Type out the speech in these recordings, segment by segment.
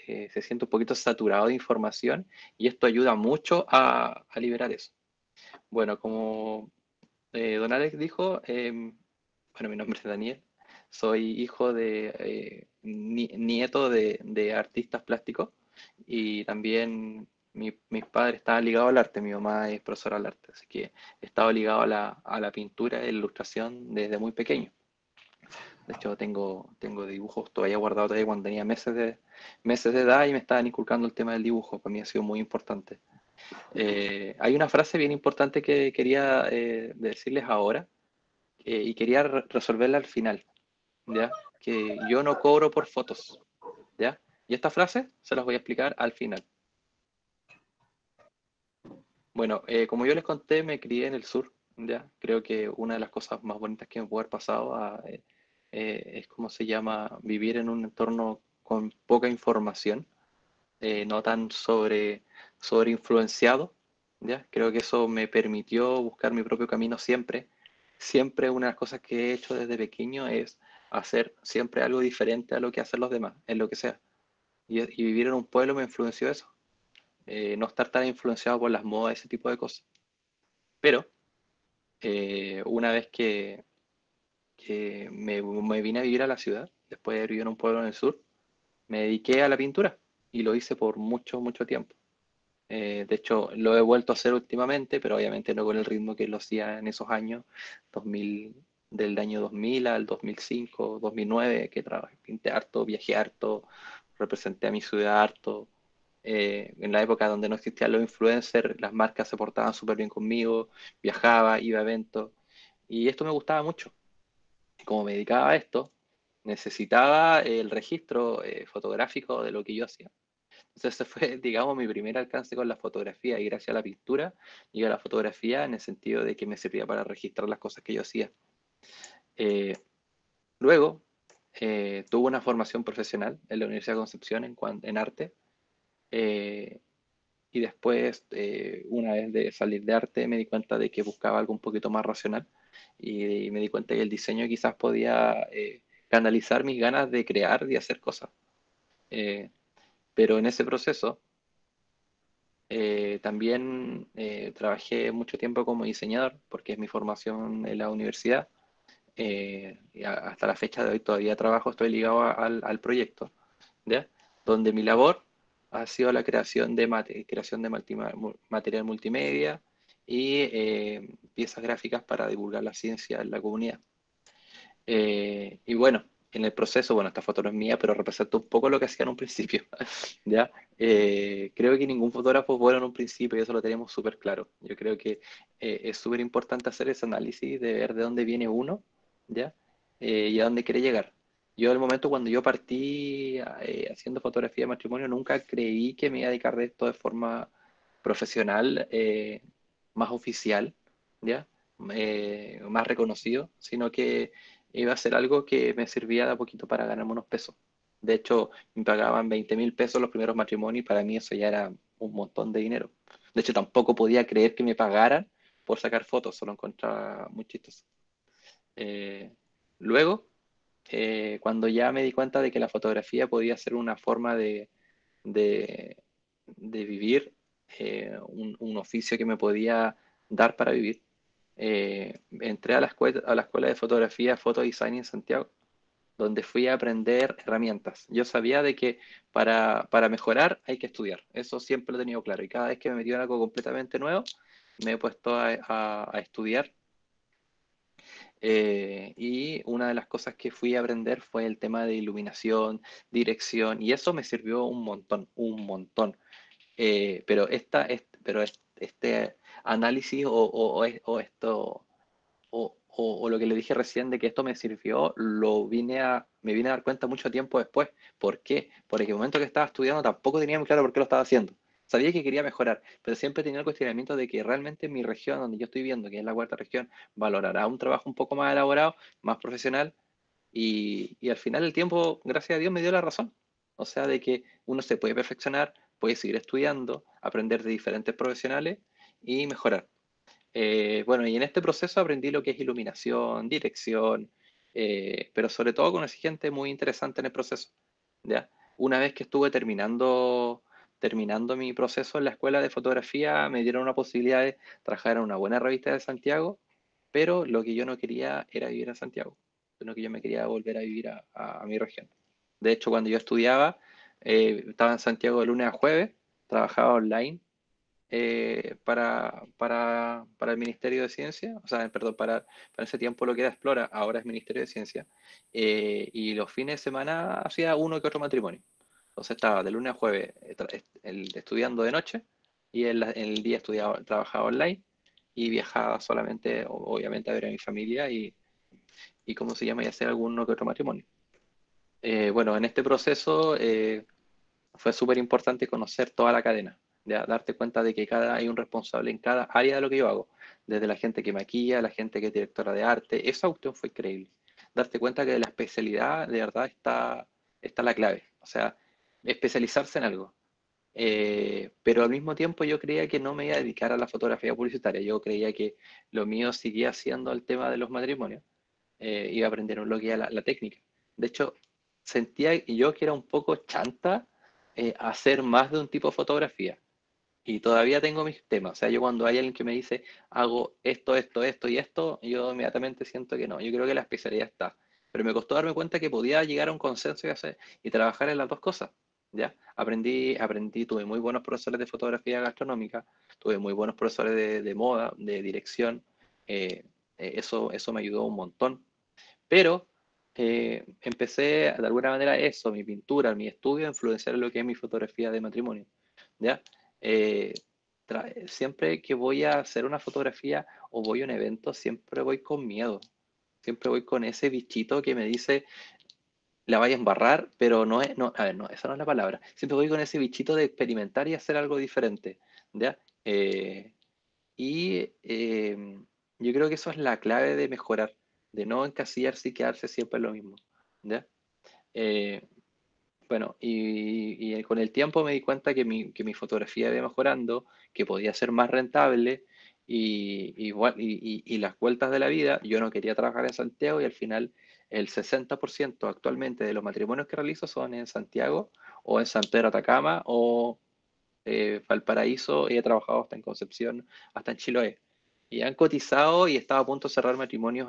se siente un poquito saturado de información y esto ayuda mucho a liberar eso. Bueno, como don Alex dijo, bueno, mi nombre es Daniel, soy hijo nieto de artistas plásticos y también mis padres estaban ligados al arte, mi mamá es profesora del arte, así que he estado ligado a la pintura y la ilustración desde muy pequeño. De hecho, tengo dibujos todavía guardados todavía cuando tenía meses de edad y me estaban inculcando el tema del dibujo. Para mí ha sido muy importante. Hay una frase bien importante que quería decirles ahora y quería resolverla al final, ¿ya? Que yo no cobro por fotos, ¿ya? Y esta frase se las voy a explicar al final. Bueno, como yo les conté, me crié en el sur, ¿ya? Creo que una de las cosas más bonitas que me puede haber pasado es, ¿cómo se llama? Vivir en un entorno con poca información, no tan sobre influenciado, ¿ya? Creo que eso me permitió buscar mi propio camino siempre. Siempre una de las cosas que he hecho desde pequeño es hacer siempre algo diferente a lo que hacen los demás, en lo que sea. Y vivir en un pueblo me influenció eso. No estar tan influenciado por las modas, ese tipo de cosas. Pero una vez que me vine a vivir a la ciudad, después de vivir en un pueblo en el sur, me dediqué a la pintura y lo hice por mucho, mucho tiempo. De hecho, lo he vuelto a hacer últimamente, pero obviamente no con el ritmo que lo hacía en esos años, 2000, del año 2000 al 2005, 2009, que trabajé, pinté harto, viajé harto, representé a mi ciudad harto. En la época donde no existían los influencers, las marcas se portaban súper bien conmigo, viajaba, iba a eventos, y esto me gustaba mucho. Como me dedicaba a esto, necesitaba el registro fotográfico de lo que yo hacía. Entonces ese fue, digamos, mi primer alcance con la fotografía y gracias a la pintura y a la fotografía en el sentido de que me servía para registrar las cosas que yo hacía. Eh, Luego, tuve una formación profesional en la Universidad de Concepción en arte eh, y después, una vez de salir de arte, me di cuenta de que buscaba algo un poquito más racional y me di cuenta que el diseño quizás podía canalizar mis ganas de crear y hacer cosas. Eh, pero en ese proceso también trabajé mucho tiempo como diseñador, porque es mi formación en la universidad. Y hasta la fecha de hoy todavía trabajo, estoy ligado al proyecto, ¿ya? Donde mi labor ha sido la creación creación de material multimedia y piezas gráficas para divulgar la ciencia en la comunidad. Y bueno, en el proceso, bueno, esta foto no es mía, pero representa un poco lo que hacía en un principio, ¿ya? Creo que ningún fotógrafo es bueno en un principio y eso lo tenemos súper claro. Yo creo que es súper importante hacer ese análisis de ver de dónde viene uno, ¿ya? Y a dónde quiere llegar. Yo, el momento cuando yo partí haciendo fotografía de matrimonio, nunca creí que me iba a dedicar de esto de forma profesional, más oficial, ¿ya? Más reconocido, sino que iba a ser algo que me servía de a poquito para ganarme unos pesos. De hecho, me pagaban 20.000 pesos los primeros matrimonios y para mí eso ya era un montón de dinero. De hecho, tampoco podía creer que me pagaran por sacar fotos, solo encontraba muy chistoso. Eh, Luego, cuando ya me di cuenta de que la fotografía podía ser una forma de, de vivir, un oficio que me podía dar para vivir, entré a la escuela de fotografía, Photo Design en Santiago, donde fui a aprender herramientas. Yo sabía de que para mejorar hay que estudiar, eso siempre lo he tenido claro, y cada vez que me metí en algo completamente nuevo, me he puesto a estudiar. Y una de las cosas que fui a aprender fue el tema de iluminación, dirección, y eso me sirvió un montón, un montón. Este análisis o esto o lo que le dije recién de que esto me sirvió, me vine a dar cuenta mucho tiempo después. ¿Por qué? Porque en el momento que estaba estudiando tampoco tenía muy claro por qué lo estaba haciendo. Sabía que quería mejorar, pero siempre tenía el cuestionamiento de que realmente mi región, donde yo estoy viendo, que es la cuarta región, valorará un trabajo un poco más elaborado, más profesional, y al final el tiempo, gracias a Dios, me dio la razón. O sea, de que uno se puede perfeccionar, puede seguir estudiando, aprender de diferentes profesionales y mejorar. Bueno, y en este proceso aprendí lo que es iluminación, dirección, pero sobre todo conocí gente muy interesante en el proceso, ¿ya? una vez que estuve terminando mi proceso en la escuela de fotografía, me dieron una posibilidad de trabajar en una buena revista de Santiago, pero lo que yo no quería era vivir en Santiago, sino que yo me quería volver a vivir a mi región. De hecho, cuando yo estudiaba, estaba en Santiago de lunes a jueves, trabajaba online para el Ministerio de Ciencia, o sea, perdón, para ese tiempo lo que era Explora, ahora es Ministerio de Ciencia, y los fines de semana hacía uno que otro matrimonio. Entonces estaba de lunes a jueves estudiando de noche y en el día trabajaba online y viajaba solamente, obviamente, a ver a mi familia y ¿cómo se llama? Y hacer alguno que otro matrimonio. Bueno, en este proceso fue súper importante conocer toda la cadena, ¿ya? Darte cuenta de que hay un responsable en cada área de lo que yo hago, desde la gente que maquilla, la gente que es directora de arte, esa cuestión fue increíble. Darte cuenta que de la especialidad de verdad está la clave, o sea, especializarse en algo. Pero al mismo tiempo yo creía que no me iba a dedicar a la fotografía publicitaria, yo creía que lo mío seguía siendo el tema de los matrimonios, iba a aprender lo que era la técnica. De hecho, sentía yo que era un poco chanta hacer más de un tipo de fotografía. Y todavía tengo mis temas. O sea, yo cuando hay alguien que me dice, hago esto y esto, yo inmediatamente siento que no. Yo creo que la especialidad está. Pero me costó darme cuenta que podía llegar a un consenso y trabajar en las dos cosas. ¿Ya? Tuve muy buenos profesores de fotografía gastronómica, tuve muy buenos profesores de moda, de dirección. eh, eso me ayudó un montón. Pero empecé de alguna manera eso, mi pintura, mi estudio, a influenciar en lo que es mi fotografía de matrimonio. ¿Ya? Eh, Siempre que voy a hacer una fotografía o voy a un evento, siempre voy con miedo. Siempre voy con ese bichito que me dice, la vaya a embarrar, pero no es, no, a ver, no, esa no es la palabra. Siempre voy con ese bichito de experimentar y hacer algo diferente. ¿Ya? Y yo creo que eso es la clave de mejorar, de no encasillarse y quedarse siempre en lo mismo. ¿Ya? Eh, bueno, y con el tiempo me di cuenta que mi fotografía iba mejorando, que podía ser más rentable y las vueltas de la vida. Yo no quería trabajar en Santiago y al final el 60% actualmente de los matrimonios que realizo son en Santiago o en San Pedro Atacama o Valparaíso y he trabajado hasta en Concepción, hasta en Chiloé. Y han cotizado y estaba a punto de cerrar matrimonios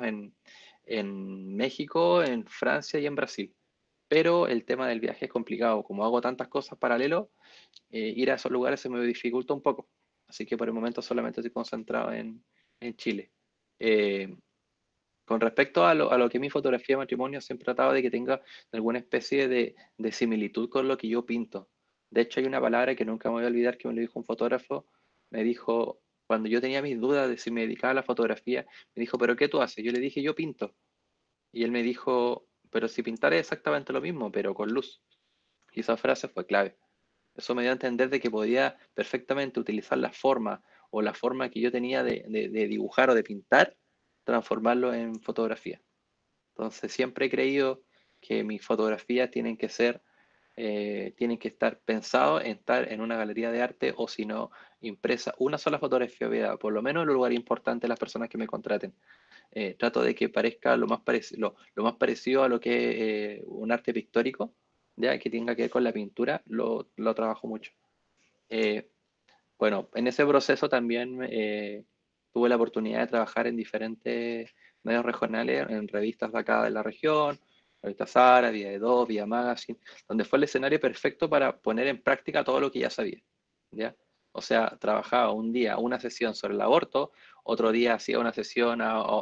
en México, en Francia y en Brasil. Pero el tema del viaje es complicado. Como hago tantas cosas paralelo, ir a esos lugares se me dificulta un poco. Así que por el momento solamente estoy concentrado en Chile. Eh, con respecto a lo que es mi fotografía de matrimonio, siempre he tratado de que tenga alguna especie de similitud con lo que yo pinto. De hecho, hay una palabra que nunca me voy a olvidar que me lo dijo un fotógrafo. Me dijo, cuando yo tenía mis dudas de si me dedicaba a la fotografía, me dijo, ¿pero qué tú haces? Yo le dije, yo pinto. Y él me dijo, pero si pintar es exactamente lo mismo, pero con luz. Y esa frase fue clave. Eso me dio a entender de que podía perfectamente utilizar la forma o la forma que yo tenía de dibujar o de pintar, transformarlo en fotografía. Entonces siempre he creído que mis fotografías tienen que estar pensados en estar en una galería de arte o si no, impresa una sola fotografía, por lo menos en el lugar importante de las personas que me contraten. Trato de que parezca lo más parecido a lo que es un arte pictórico, ya que tenga que ver con la pintura, lo trabajo mucho. Eh, bueno, en ese proceso también tuve la oportunidad de trabajar en diferentes medios regionales, en revistas de acá de la región, Revista Sara, Vía de Dos, Vía Magazine, donde fue el escenario perfecto para poner en práctica todo lo que ya sabía, ¿ya? O sea, trabajaba un día una sesión sobre el aborto, otro día hacía una sesión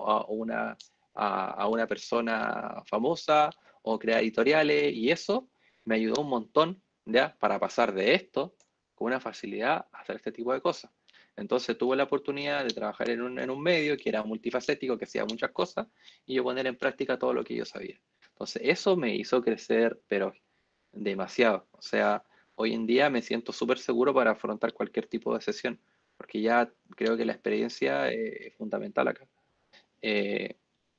a una persona famosa o crear editoriales y eso me ayudó un montón, ¿ya? Para pasar de esto con una facilidad a hacer este tipo de cosas. Entonces tuve la oportunidad de trabajar en un medio que era multifacético, que hacía muchas cosas, y yo poner en práctica todo lo que yo sabía. Entonces eso me hizo crecer, pero demasiado. O sea, hoy en día me siento súper seguro para afrontar cualquier tipo de sesión, porque ya creo que la experiencia es fundamental acá. Eh,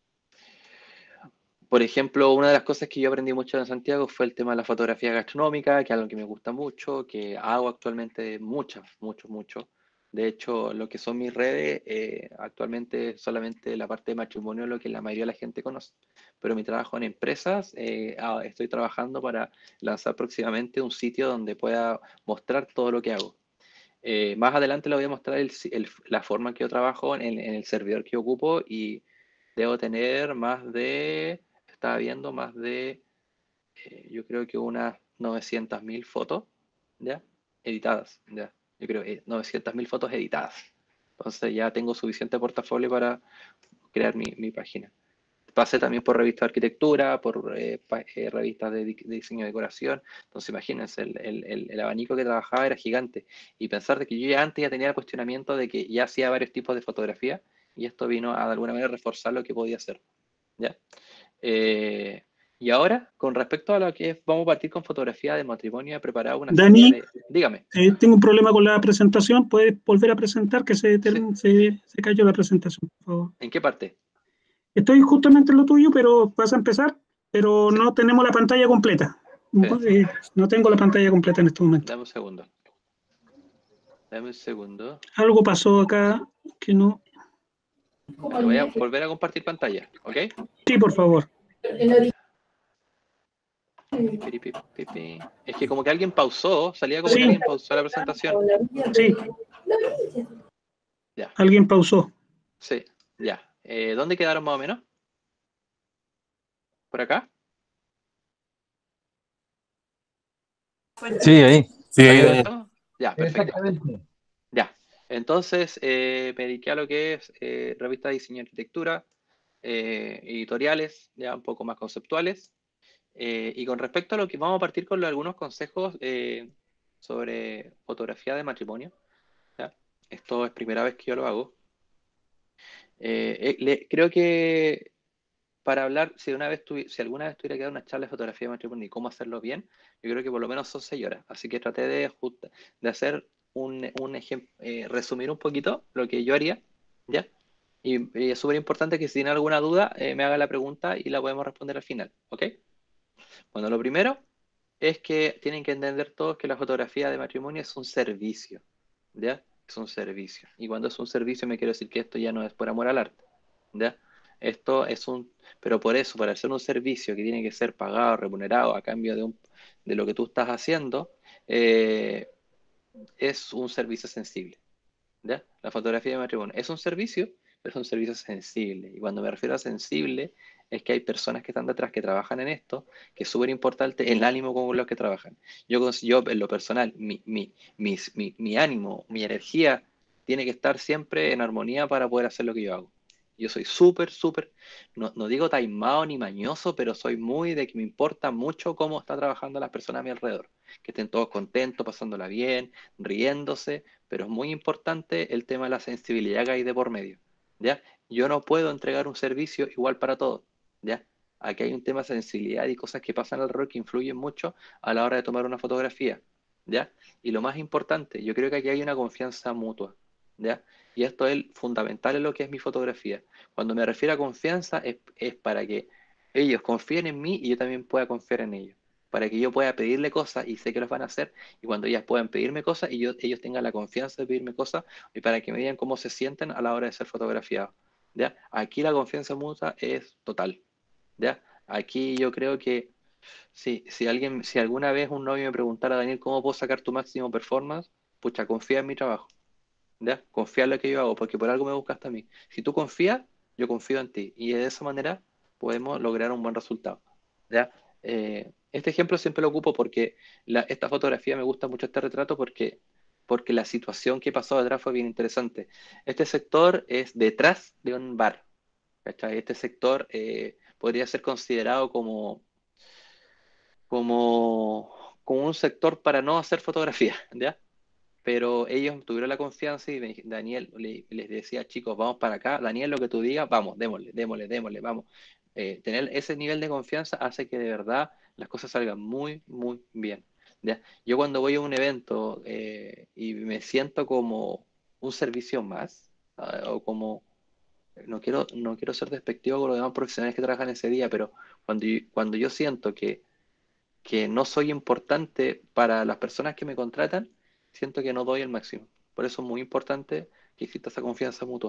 por ejemplo, una de las cosas que yo aprendí mucho en Santiago fue el tema de la fotografía gastronómica, que es algo que me gusta mucho, que hago actualmente muchas, mucho, mucho. De hecho, lo que son mis redes, actualmente solamente la parte de matrimonio es lo que la mayoría de la gente conoce. Pero mi trabajo en empresas, estoy trabajando para lanzar próximamente un sitio donde pueda mostrar todo lo que hago. Más adelante le voy a mostrar la forma en que yo trabajo en el servidor que ocupo y debo tener estaba viendo más de, yo creo que unas 900.000 fotos, ¿ya? Editadas, ¿ya? Yo creo que 900.000 fotos editadas. Entonces ya tengo suficiente portafolio para crear mi página. Pasé también por revistas de arquitectura, por revistas de diseño de decoración. Entonces, imagínense, el abanico que trabajaba era gigante. Y pensar de que yo ya antes ya tenía el cuestionamiento de que ya hacía varios tipos de fotografía y esto vino a de alguna manera reforzar lo que podía hacer. ¿Ya? Eh, y ahora, con respecto a lo que vamos a partir con fotografía de matrimonio, he preparado una serie Dani, de... Dígame. tengo un problema con la presentación. ¿Puedes volver a presentar? Que Sí. se cayó la presentación, por favor. ¿En qué parte? Estoy justamente en lo tuyo, pero vas a empezar, pero Sí. no tenemos la pantalla completa. Espera, No tengo la pantalla completa en este momento. dame un segundo. Dame un segundo. Algo pasó acá que no. Vale, voy a volver a compartir pantalla, ¿ok? Sí, por favor. Es que como que alguien pausó, salía como que Sí, alguien pausó la presentación. sí, Ya, alguien pausó. sí, ya. ¿Dónde quedaron más o menos? ¿Por acá? Sí, ahí. Sí, ¿Está ahí, bien Daniel. esto? Ya, perfecto. Exactamente. Ya. Entonces, me dediqué a lo que es revista de diseño y arquitectura, editoriales, ya un poco más conceptuales. Y con respecto a lo que vamos a partir con algunos consejos sobre fotografía de matrimonio. ¿Ya? Esto es primera vez que yo lo hago. Creo que para hablar, si alguna vez tuviera que dar una charla de fotografía de matrimonio y cómo hacerlo bien, yo creo que por lo menos son 6 horas. Así que traté de hacer un ejemplo, resumir un poquito lo que yo haría, ¿ya? Y es súper importante que si tiene alguna duda, me haga la pregunta y la podemos responder al final, ¿ok? Bueno, lo primero es que tienen que entender todos que la fotografía de matrimonio es un servicio, ¿ya? Es un servicio. Y cuando es un servicio me quiero decir que esto ya no es por amor al arte, ¿ya? Esto es pero por eso, para hacer un servicio que tiene que ser pagado, remunerado a cambio de lo que tú estás haciendo, eh, es un servicio sensible, ¿ya? La fotografía de matrimonio es un servicio, pero es un servicio sensible. Y cuando me refiero a sensible, es que hay personas que están detrás que trabajan en esto, que es súper importante el ánimo con los que trabajan. Yo en lo personal, mi ánimo, mi energía, tiene que estar siempre en armonía para poder hacer lo que yo hago. Yo soy súper, no digo taimado ni mañoso, pero soy muy de que me importa mucho cómo está trabajando las personas a mi alrededor. Que estén todos contentos, pasándola bien, riéndose, pero es muy importante el tema de la sensibilidad que hay de por medio, ¿ya? Yo no puedo entregar un servicio igual para todos, ¿ya? Aquí hay un tema de sensibilidad y cosas que pasan alrededor que influyen mucho a la hora de tomar una fotografía, ¿ya? Y lo más importante, yo creo que aquí hay una confianza mutua, ¿ya? Y esto es fundamental en lo que es mi fotografía. Cuando me refiero a confianza es para que ellos confíen en mí y yo también pueda confiar en ellos, para que yo pueda pedirle cosas y sé que los van a hacer, y cuando ellas puedan pedirme cosas y ellos tengan la confianza de pedirme cosas y para que me digan cómo se sienten a la hora de ser fotografiados. ¿Ya? Aquí la confianza mutua es total. ¿Ya? Aquí yo creo que si alguna vez un novio me preguntara, Daniel, ¿cómo puedo sacar tu máximo performance? Pucha, confía en mi trabajo. ¿Ya? Confía en lo que yo hago, porque por algo me buscaste a mí. Si tú confías, yo confío en ti. Y de esa manera podemos lograr un buen resultado. ¿Ya? Este ejemplo siempre lo ocupo porque esta fotografía me gusta mucho este retrato porque la situación que pasó detrás fue bien interesante. Este sector es detrás de un bar. ¿Cachai? Este sector podría ser considerado como, como un sector para no hacer fotografía, ¿ya? Pero ellos tuvieron la confianza y Daniel les decía, chicos, vamos para acá, Daniel, lo que tú digas, vamos, démosle, vamos. Tener ese nivel de confianza hace que de verdad las cosas salgan muy bien. ¿Ya? Yo cuando voy a un evento y me siento como un servicio más, o como, no quiero ser despectivo con los demás profesionales que trabajan ese día, pero cuando yo siento que no soy importante para las personas que me contratan, siento que no doy el máximo. Por eso es muy importante que exista esa confianza mutua.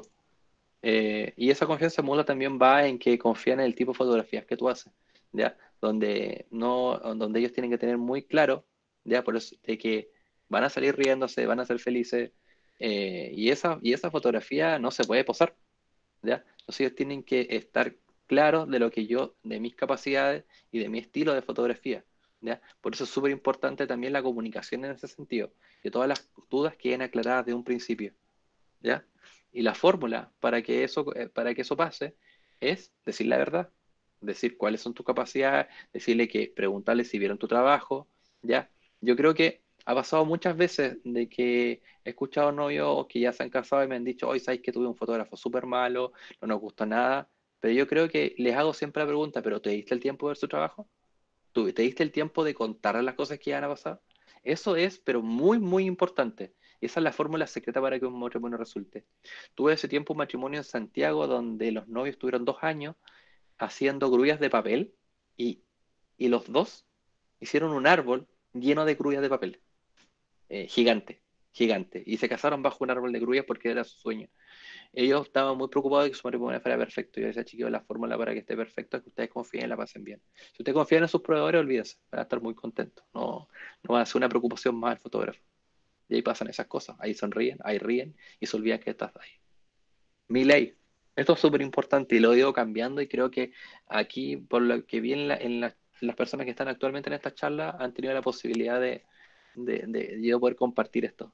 Y esa confianza mutua también va en que confían en el tipo de fotografías que tú haces, ¿ya? Donde, no, donde ellos tienen que tener muy claro, ¿ya? Por eso, de que van a salir riéndose, van a ser felices, y esa fotografía no se puede posar, ¿ya? Entonces ellos tienen que estar claros de lo que yo, de mis capacidades y de mi estilo de fotografía, ¿ya? Por eso es súper importante también la comunicación en ese sentido, que todas las dudas queden aclaradas de un principio, ¿ya? Y la fórmula para que eso pase es decir la verdad, decir cuáles son tus capacidades, decirle que preguntarle si vieron tu trabajo, ¿ya? Yo creo que ha pasado muchas veces de que he escuchado novios que ya se han casado y me han dicho, hoy sabéis que tuve un fotógrafo súper malo, no nos gustó nada, pero yo creo que les hago siempre la pregunta, ¿pero te diste el tiempo de ver su trabajo? ¿Tú te diste el tiempo de contarle las cosas que iban a pasar? Eso es, pero muy, muy importante. Esa es la fórmula secreta para que un matrimonio resulte. Tuve ese tiempo un matrimonio en Santiago donde los novios estuvieron 2 años haciendo grullas de papel y, y los dos hicieron un árbol lleno de grullas de papel, gigante, gigante. Y se casaron bajo un árbol de grullas porque era su sueño. Ellos estaban muy preocupados de que su matrimonio fuera perfecto. Yo les decía, chiquillos, la fórmula para que esté perfecto es que ustedes confíen y la pasen bien. Si ustedes confían en sus proveedores, olvídense, van a estar muy contentos. No, no va a ser una preocupación más al fotógrafo. Y ahí pasan esas cosas. Ahí sonríen, ahí ríen y se olvidan que estás ahí. Mi ley. Esto es súper importante y lo he ido cambiando y creo que aquí, por lo que vi las personas que están actualmente en esta charla, han tenido la posibilidad de yo poder compartir esto.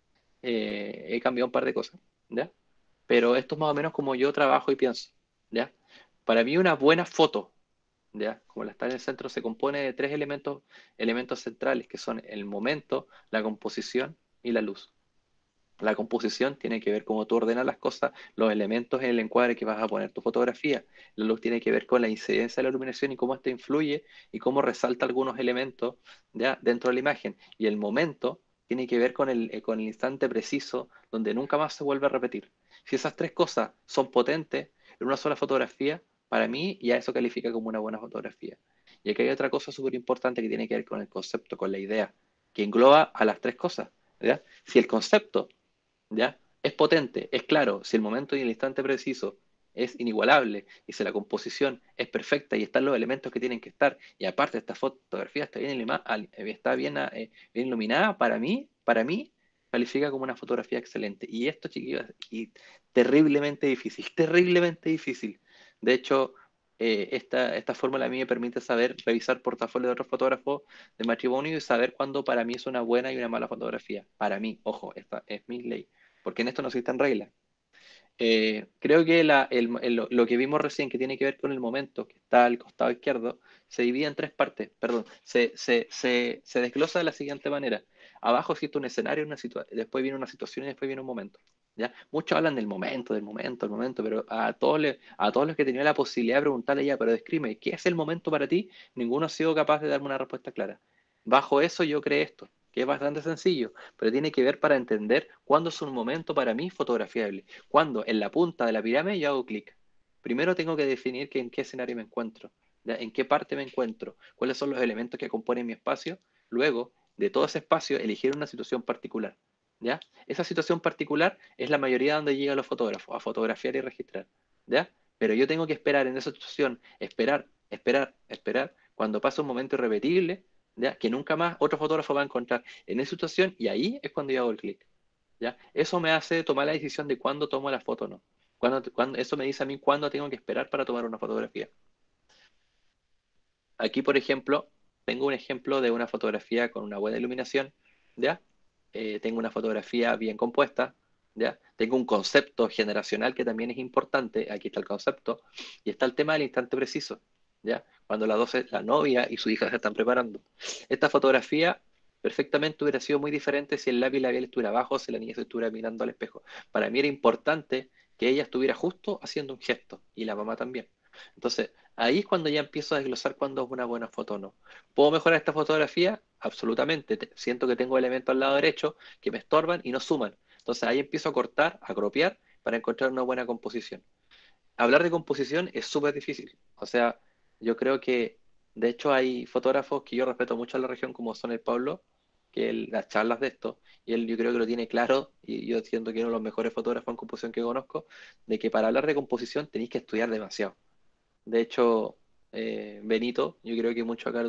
He cambiado un par de cosas, ¿ya? Pero esto es más o menos como yo trabajo y pienso, ¿ya? Para mí una buena foto, ¿ya? Como la está en el centro, se compone de tres elementos centrales, que son el momento, la composición y la luz. La composición tiene que ver cómo tú ordenas las cosas, los elementos en el encuadre que vas a poner tu fotografía. La luz tiene que ver con la incidencia de la iluminación y cómo esto influye y cómo resalta algunos elementos, ¿ya? Dentro de la imagen. Y el momento tiene que ver con el instante preciso donde nunca más se vuelve a repetir. Si esas tres cosas son potentes en una sola fotografía, para mí ya eso califica como una buena fotografía. Y aquí hay otra cosa súper importante que tiene que ver con el concepto, con la idea, que engloba a las tres cosas, ¿ya? Si el concepto, ¿ya? Es potente, es claro, si el momento y el instante preciso es inigualable y si la composición es perfecta y están los elementos que tienen que estar y aparte esta fotografía está bien iluminada, para mí califica como una fotografía excelente. Y esto, chiquillos, y terriblemente difícil, terriblemente difícil. De hecho, esta fórmula a mí me permite saber revisar portafolios de otros fotógrafos de matrimonio y saber cuándo para mí es una buena y una mala fotografía. Para mí, ojo, esta es mi ley, porque en esto no existen reglas. Creo que lo que vimos recién, que tiene que ver con el momento, que está al costado izquierdo, se divide en tres partes, perdón, se desglosa de la siguiente manera. Abajo existe un escenario, después viene una situación y después viene un momento. ¿Ya? Muchos hablan del momento, pero a todos los que tenían la posibilidad de preguntarle ya, pero descríbeme, ¿qué es el momento para ti? Ninguno ha sido capaz de darme una respuesta clara. Bajo eso yo creé esto, que es bastante sencillo, pero tiene que ver para entender cuándo es un momento para mí fotografiable. Cuando en la punta de la pirámide yo hago clic. Primero tengo que definir en qué escenario me encuentro, ¿ya? En qué parte me encuentro, cuáles son los elementos que componen mi espacio. Luego, de todo ese espacio, elegir una situación particular, ¿ya? Esa situación particular es la mayoría donde llegan los fotógrafos, a fotografiar y registrar, ¿ya? Pero yo tengo que esperar en esa situación, esperar, esperar, esperar, cuando pasa un momento irrepetible, ¿ya? Que nunca más otro fotógrafo va a encontrar en esa situación y ahí es cuando yo hago el clic. ¿Ya? Eso me hace tomar la decisión de cuándo tomo la foto o no. Eso me dice a mí cuándo tengo que esperar para tomar una fotografía. Aquí, por ejemplo, tengo un ejemplo de una fotografía con una buena iluminación, ¿ya? Tengo una fotografía bien compuesta, ¿ya? Tengo un concepto generacional que también es importante, aquí está el concepto, y está el tema del instante preciso, ¿ya? Cuando la novia y su hija se están preparando. Esta fotografía perfectamente hubiera sido muy diferente si el lápiz labial estuviera abajo o si la niña se estuviera mirando al espejo. Para mí era importante que ella estuviera justo haciendo un gesto, y la mamá también. Entonces, ahí es cuando ya empiezo a desglosar cuándo es una buena foto o no. ¿Puedo mejorar esta fotografía? Absolutamente. Siento que tengo elementos al lado derecho que me estorban y no suman. Entonces ahí empiezo a cortar, a cropiar para encontrar una buena composición. Hablar de composición es súper difícil. O sea, yo creo que, de hecho, hay fotógrafos que yo respeto mucho en la región, como son el Pablo, que las charlas de esto, y él yo creo que lo tiene claro, y yo siento que uno de los mejores fotógrafos en composición que conozco, de que para hablar de composición tenéis que estudiar demasiado. De hecho, Benito, yo creo que muchos acá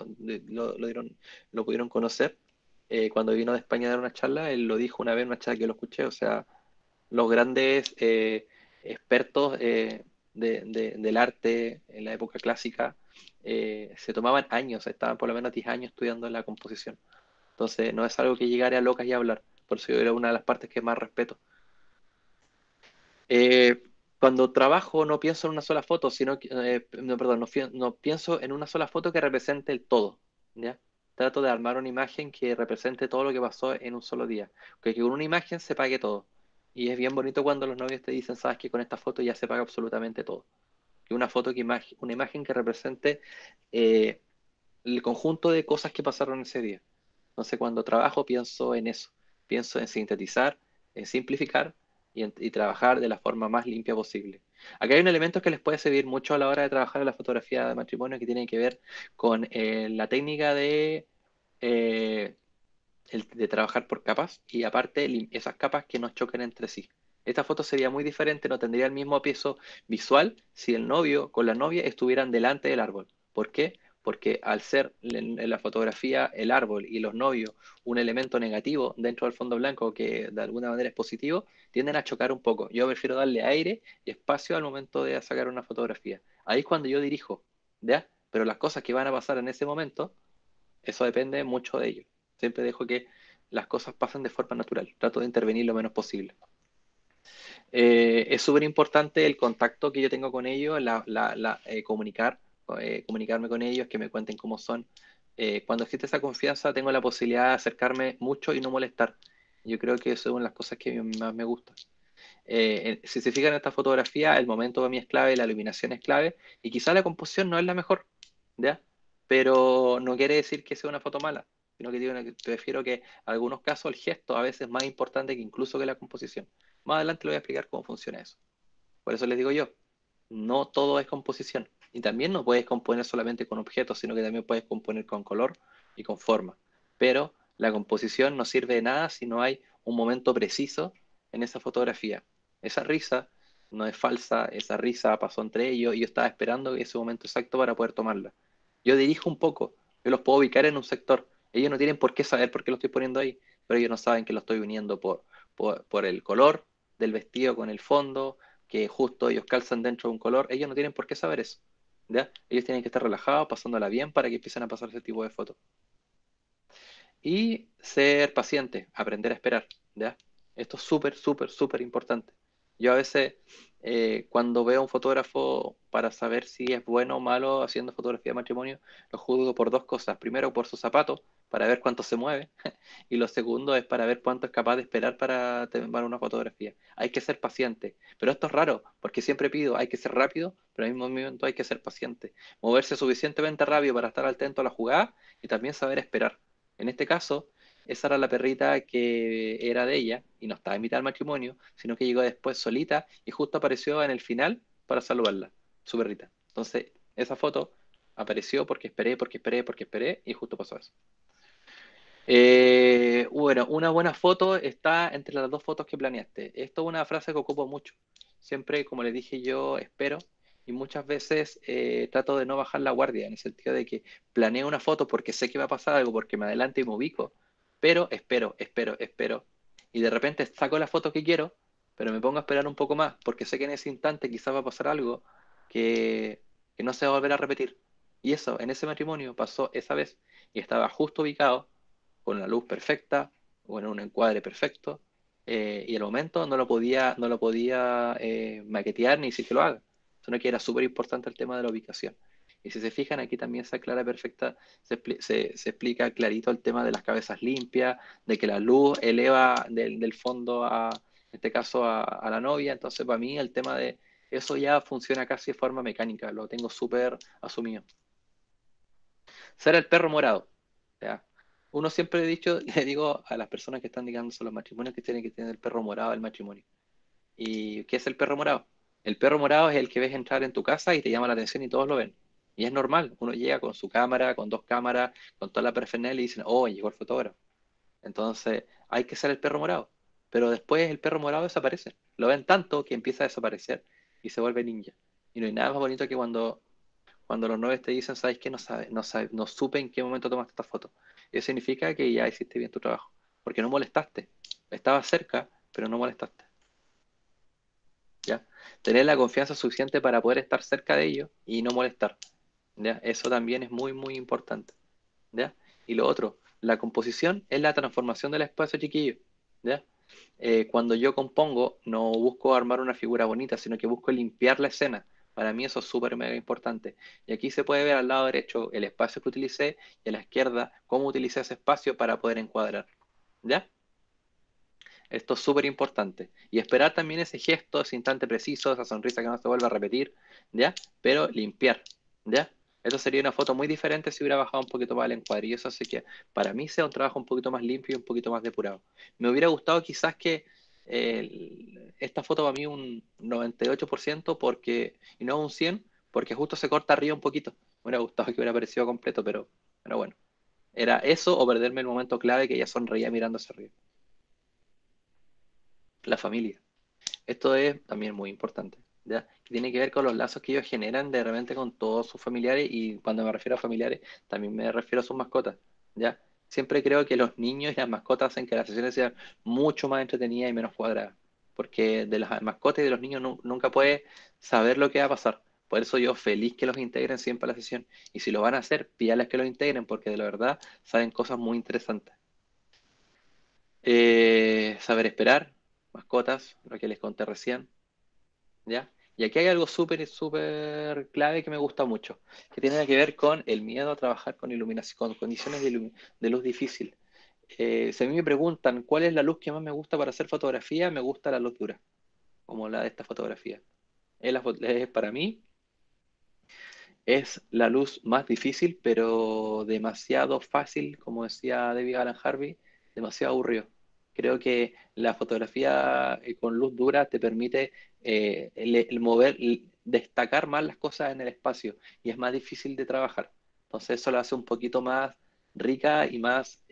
lo pudieron conocer. Cuando vino de España a dar una charla, él lo dijo una vez en una charla que lo escuché, o sea, los grandes expertos del arte en la época clásica se tomaban años, estaban por lo menos 10 años estudiando la composición. Entonces, no es algo que llegara a locas y hablar. Por eso era una de las partes que más respeto. Eh, Cuando trabajo no pienso en una sola foto, sino que, no, perdón, no pienso en una sola foto que represente el todo, ¿ya? Trato de armar una imagen que represente todo lo que pasó en un solo día, que con una imagen se pague todo. Y es bien bonito cuando los novios te dicen, sabes que con esta foto ya se paga absolutamente todo. Que una foto una imagen que represente eh, el conjunto de cosas que pasaron ese día. Entonces, cuando trabajo pienso en eso, pienso en sintetizar, en simplificar y trabajar de la forma más limpia posible. Acá hay un elemento que les puede servir mucho a la hora de trabajar en la fotografía de matrimonio que tiene que ver con la técnica eh, de trabajar por capas y aparte esas capas que no choquen entre sí. Esta foto sería muy diferente, no tendría el mismo peso visual si el novio con la novia estuvieran delante del árbol. ¿Por qué? Porque al ser en la fotografía el árbol y los novios un elemento negativo dentro del fondo blanco que de alguna manera es positivo, tienden a chocar un poco. Yo prefiero darle aire y espacio al momento de sacar una fotografía. Ahí es cuando yo dirijo, ¿ya? Pero las cosas que van a pasar en ese momento eso depende mucho de ello. Siempre dejo que las cosas pasen de forma natural. Trato de intervenir lo menos posible. Es súper importante el contacto que yo tengo con ellos, comunicarme con ellos, que me cuenten cómo son. Cuando existe esa confianza, tengo la posibilidad de acercarme mucho y no molestar. Yo creo que eso es una de las cosas que a mí más me gusta. Si se fijan en esta fotografía, el momento para mí es clave, la iluminación es clave, y quizá la composición no es la mejor, ¿ya? Pero no quiere decir que sea una foto mala, sino que prefiero que en algunos casos el gesto a veces es más importante que incluso que la composición. Más adelante les voy a explicar cómo funciona eso. Por eso les digo yo, no todo es composición. Y también no puedes componer solamente con objetos, sino que también puedes componer con color y con forma. Pero la composición no sirve de nada si no hay un momento preciso en esa fotografía. Esa risa no es falsa, esa risa pasó entre ellos y yo estaba esperando ese momento exacto para poder tomarla. Yo dirijo un poco, yo los puedo ubicar en un sector. Ellos no tienen por qué saber por qué lo estoy poniendo ahí, pero ellos no saben que lo estoy uniendo por el color del vestido con el fondo, que justo ellos calzan dentro de un color, ellos no tienen por qué saber eso, ¿ya? Ellos tienen que estar relajados, pasándola bien para que empiecen a pasar ese tipo de fotos. Y ser paciente, aprender a esperar, ¿ya? Esto es súper, súper, súper importante. Yo a veces, cuando veo a un fotógrafo para saber si es bueno o malo haciendo fotografía de matrimonio, lo juzgo por dos cosas. Primero, por sus zapatos, para ver cuánto se mueve. Y lo segundo es para ver cuánto es capaz de esperar para tomar una fotografía. Hay que ser paciente. Pero esto es raro, porque siempre pido, hay que ser rápido, pero al mismo momento hay que ser paciente. Moverse suficientemente rápido para estar atento a la jugada y también saber esperar. En este caso, esa era la perrita que era de ella y no estaba invitada al matrimonio, sino que llegó después solita y justo apareció en el final para saludarla, su perrita. Entonces, esa foto apareció porque esperé, porque esperé, porque esperé y justo pasó eso. Bueno, una buena foto está entre las dos fotos que planeaste. Esto es una frase que ocupo mucho. Siempre, como les dije yo, espero y muchas veces trato de no bajar la guardia, en el sentido de que planeo una foto porque sé que va a pasar algo, porque me adelanto y me ubico, pero espero, espero, espero. Y de repente saco la foto que quiero, pero me pongo a esperar un poco más, porque sé que en ese instante quizás va a pasar algo que, que no se va a volver a repetir. Y eso, en ese matrimonio pasó esa vez y estaba justo ubicado con la luz perfecta o en un encuadre perfecto, y el momento no lo podía maquetear ni decir que lo haga, sino que era súper importante el tema de la ubicación. Y si se fijan, aquí también se aclara perfecta, se explica clarito el tema de las cabezas limpias, de que la luz eleva del fondo en este caso, a la novia. Entonces, para mí, el tema de eso ya funciona casi de forma mecánica, lo tengo súper asumido. Ser el perro morado. ¿Ya? Uno siempre he dicho, le digo a las personas que están ligándose a los matrimonios que tienen que tener el perro morado del matrimonio. ¿Y qué es el perro morado? El perro morado es el que ves entrar en tu casa y te llama la atención y todos lo ven. Y es normal, uno llega con su cámara, con dos cámaras, con toda la parafernalia y dicen, oh, llegó el fotógrafo. Entonces hay que ser el perro morado. Pero después el perro morado desaparece. Lo ven tanto que empieza a desaparecer y se vuelve ninja. Y no hay nada más bonito que cuando los nueve te dicen, ¿sabes qué? No supe en qué momento tomaste esta foto. Eso significa que ya hiciste bien tu trabajo. Porque no molestaste. Estabas cerca, pero no molestaste. ¿Ya? Tener la confianza suficiente para poder estar cerca de ellos y no molestar. ¿Ya? Eso también es muy, muy importante. ¿Ya? Y lo otro, la composición es la transformación del espacio chiquillo. ¿Ya? Cuando yo compongo, no busco armar una figura bonita, sino que busco limpiar la escena. Para mí eso es súper mega importante. Y aquí se puede ver al lado derecho el espacio que utilicé y a la izquierda cómo utilicé ese espacio para poder encuadrar. ¿Ya? Esto es súper importante. Y esperar también ese gesto, ese instante preciso, esa sonrisa que no se vuelva a repetir, ¿ya? Pero limpiar, ¿ya? Esto sería una foto muy diferente si hubiera bajado un poquito más el encuadre. Y eso hace que para mí sea un trabajo un poquito más limpio y un poquito más depurado. Me hubiera gustado quizás que esta foto para mí un 98% y no un 100%, porque justo se corta arriba un poquito. Me hubiera gustado que hubiera aparecido completo, pero bueno. Era eso o perderme el momento clave que ella sonreía mirando hacia arriba. La familia. Esto es también muy importante, ¿ya? Que tiene que ver con los lazos que ellos generan de repente con todos sus familiares y cuando me refiero a familiares también me refiero a sus mascotas, ¿ya? Siempre creo que los niños y las mascotas hacen que las sesiones sean mucho más entretenidas y menos cuadradas, porque de las mascotas y de los niños nunca puedes saber lo que va a pasar. Por eso yo feliz que los integren siempre a la sesión. Y si lo van a hacer, pídales que los integren, porque de la verdad saben cosas muy interesantes. Saber esperar, mascotas, lo que les conté recién. ¿Ya? Y aquí hay algo súper, súper clave que me gusta mucho, que tiene que ver con el miedo a trabajar con iluminación, con condiciones de luz difícil. Si a mí me preguntan cuál es la luz que más me gusta para hacer fotografía, me gusta la luz dura, como la de esta fotografía. Para mí es la luz más difícil, pero demasiado fácil, como decía David Alan Harvey, demasiado aburrido. Creo que la fotografía con luz dura te permite destacar más las cosas en el espacio y es más difícil de trabajar. Entonces eso lo hace un poquito más rica y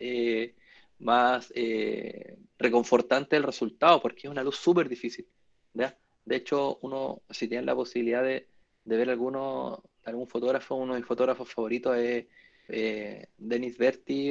más reconfortante el resultado, porque es una luz súper difícil, ¿ya? De hecho, uno, si tiene la posibilidad de ver algún fotógrafo, uno de mis fotógrafos favoritos es Denis Berti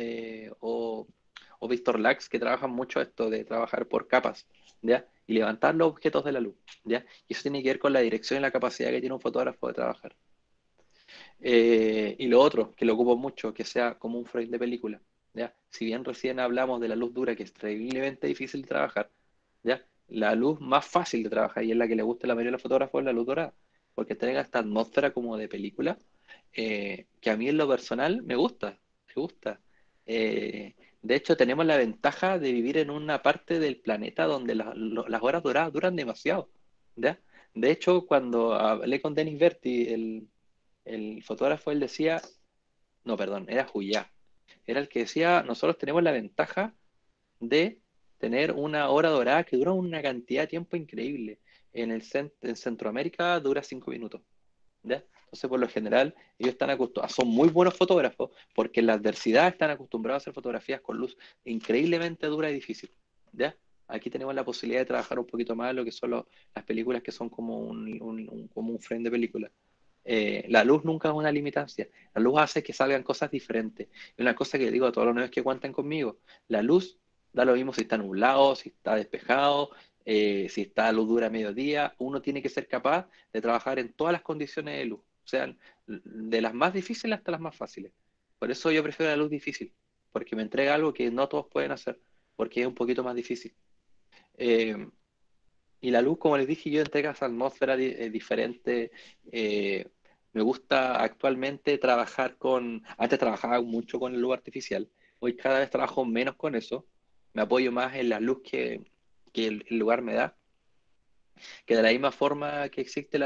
o Víctor Lax, que trabajan mucho esto de trabajar por capas, ¿ya? Y levantar los objetos de la luz, ¿ya? Y eso tiene que ver con la dirección y la capacidad que tiene un fotógrafo de trabajar. Y lo otro, que lo ocupo mucho, que sea como un frame de película, ¿ya? Si bien recién hablamos de la luz dura, que es terriblemente difícil de trabajar, ¿ya? La luz más fácil de trabajar y es la que le gusta a la mayoría de los fotógrafos es la luz dorada, porque tenga esta atmósfera como de película, que a mí en lo personal me gusta. De hecho, tenemos la ventaja de vivir en una parte del planeta donde las horas doradas duran demasiado, ¿ya? De hecho, cuando hablé con Denis Berti, el fotógrafo, él decía, no, perdón, era Juyá, era el que decía, nosotros tenemos la ventaja de tener una hora dorada que dura una cantidad de tiempo increíble. En Centroamérica dura 5 minutos, ¿ya? Entonces, por lo general, ellos están acostumbrados, son muy buenos fotógrafos porque en la adversidad están acostumbrados a hacer fotografías con luz increíblemente dura y difícil, ¿ya? Aquí tenemos la posibilidad de trabajar un poquito más lo que son las películas que son como como un frame de película. La luz nunca es una limitancia. La luz hace que salgan cosas diferentes. Y una cosa que digo a todos los nuevos que cuentan conmigo, la luz da lo mismo si está nublado, si está despejado, si está a luz dura a mediodía. Uno tiene que ser capaz de trabajar en todas las condiciones de luz, sean de las más difíciles hasta las más fáciles. Por eso yo prefiero la luz difícil, porque me entrega algo que no todos pueden hacer, porque es un poquito más difícil. Eh, y la luz, como les dije, yo entrega esa atmósfera diferente. eh, Me gusta actualmente trabajar antes trabajaba mucho con la luz artificial, hoy cada vez trabajo menos con eso. Me apoyo más en la luz que el lugar me da, que de la misma forma que existe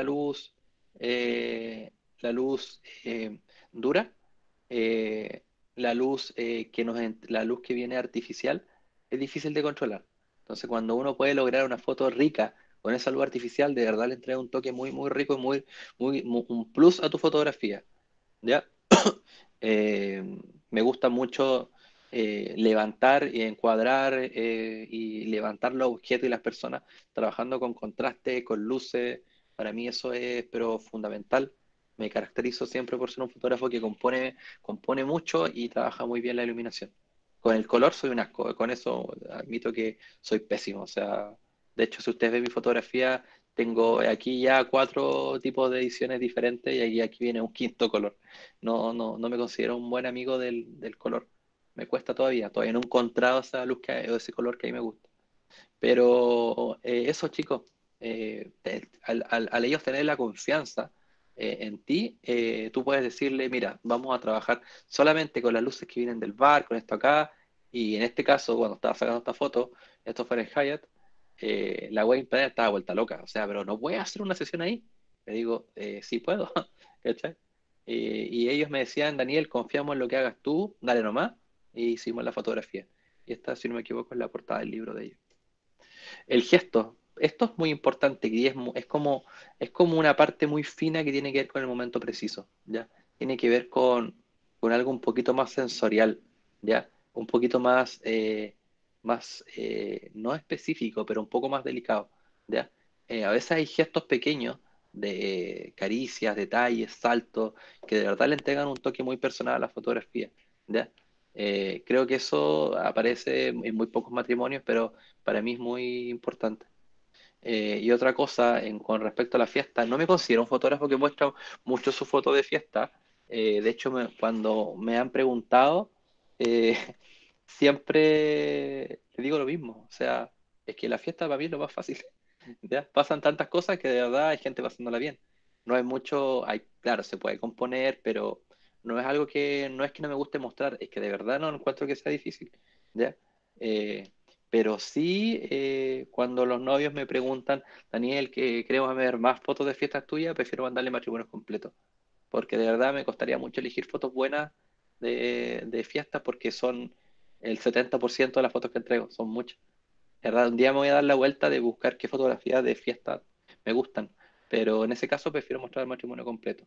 la luz dura, eh, la luz que viene artificial es difícil de controlar. Entonces, cuando uno puede lograr una foto rica con esa luz artificial, de verdad le entrega un toque muy, muy rico y un plus a tu fotografía, ¿ya? Me gusta mucho levantar y encuadrar y levantar los objetos y las personas trabajando con contraste, con luces. Para mí eso es pero fundamental. Me caracterizo siempre por ser un fotógrafo que compone mucho y trabaja muy bien la iluminación. Con el color soy un asco, con eso admito que soy pésimo. O sea, de hecho, si ustedes ven mi fotografía, tengo aquí ya 4 tipos de ediciones diferentes y aquí viene un quinto color. No me considero un buen amigo del color. Me cuesta todavía no he encontrado esa luz o ese color que a mí me gusta. Pero eso, chicos, al ellos tener la confianza en ti, tú puedes decirle, mira, vamos a trabajar solamente con las luces que vienen del bar, con esto acá, y en este caso, cuando estaba sacando esta foto, esto fue en el Hyatt, la web Planner estaba vuelta loca, o sea, pero no puedes hacer una sesión ahí. Le digo, sí puedo, ¿cachai? Y ellos me decían, Daniel, confiamos en lo que hagas tú, dale nomás, y hicimos la fotografía. Y esta, si no me equivoco, es la portada del libro de ellos. El gesto, esto es muy importante y es como una parte muy fina que tiene que ver con el momento preciso, ¿ya? Tiene que ver con algo un poquito más sensorial, ¿ya? Un poquito más, no específico, pero un poco más delicado, ¿ya? A veces hay gestos pequeños de caricias, detalles, saltos, que de verdad le entregan un toque muy personal a la fotografía, ¿ya? Creo que eso aparece en muy pocos matrimonios, pero para mí es muy importante. Y otra cosa, con respecto a la fiesta, no me considero un fotógrafo que muestra mucho su foto de fiesta. De hecho, cuando me han preguntado, eh, siempre le digo lo mismo. O sea, es que la fiesta para mí es lo más fácil. ¿Ya? Pasan tantas cosas que de verdad hay gente pasándola bien. No hay mucho, claro, se puede componer, pero no es que no me guste mostrar, es que de verdad no encuentro que sea difícil. ¿Ya? Eh, pero sí, cuando los novios me preguntan, Daniel, que queremos ver más fotos de fiestas tuyas, prefiero mandarle matrimonios completos, porque de verdad me costaría mucho elegir fotos buenas de fiestas porque son el 70% de las fotos que entrego, son muchas. De verdad, un día me voy a dar la vuelta de buscar qué fotografías de fiesta me gustan, pero en ese caso prefiero mostrar el matrimonio completo.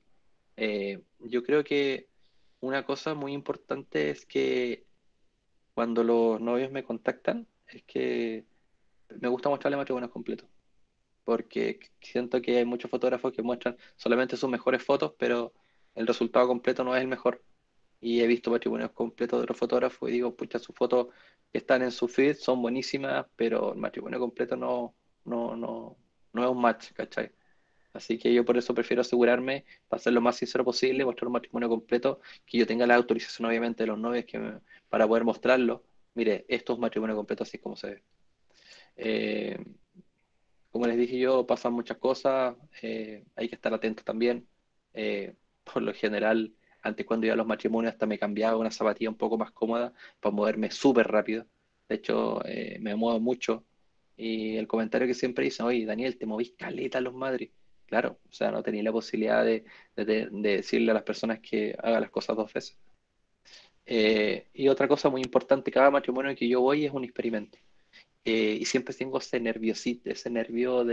Yo creo que una cosa muy importante es que cuando los novios me contactan, es que me gusta mostrarle matrimonios completos, porque siento que hay muchos fotógrafos que muestran solamente sus mejores fotos, pero el resultado completo no es el mejor. Y he visto matrimonios completos de otros fotógrafos y digo, pucha, sus fotos que están en su feed son buenísimas, pero el matrimonio completo no, no, no es un match, ¿cachai? Así que yo por eso prefiero asegurarme, para ser lo más sincero posible, mostrar un matrimonio completo, que yo tenga la autorización obviamente de los novios para poder mostrarlo. Mire, esto es un matrimonio completo así como se ve. Eh, Como les dije yo, pasan muchas cosas, hay que estar atentos también. Por lo general, antes cuando iba a los matrimonios hasta me cambiaba una zapatilla un poco más cómoda para moverme súper rápido. De hecho, me muevo mucho. Y el comentario que siempre dicen, oye, Daniel, te movís caleta a los Madrid. Claro, o sea, no tenía la posibilidad de decirle a las personas que haga las cosas 2 veces. Y otra cosa muy importante, cada matrimonio que yo voy es un experimento. Y siempre tengo ese nerviosito, ese nervio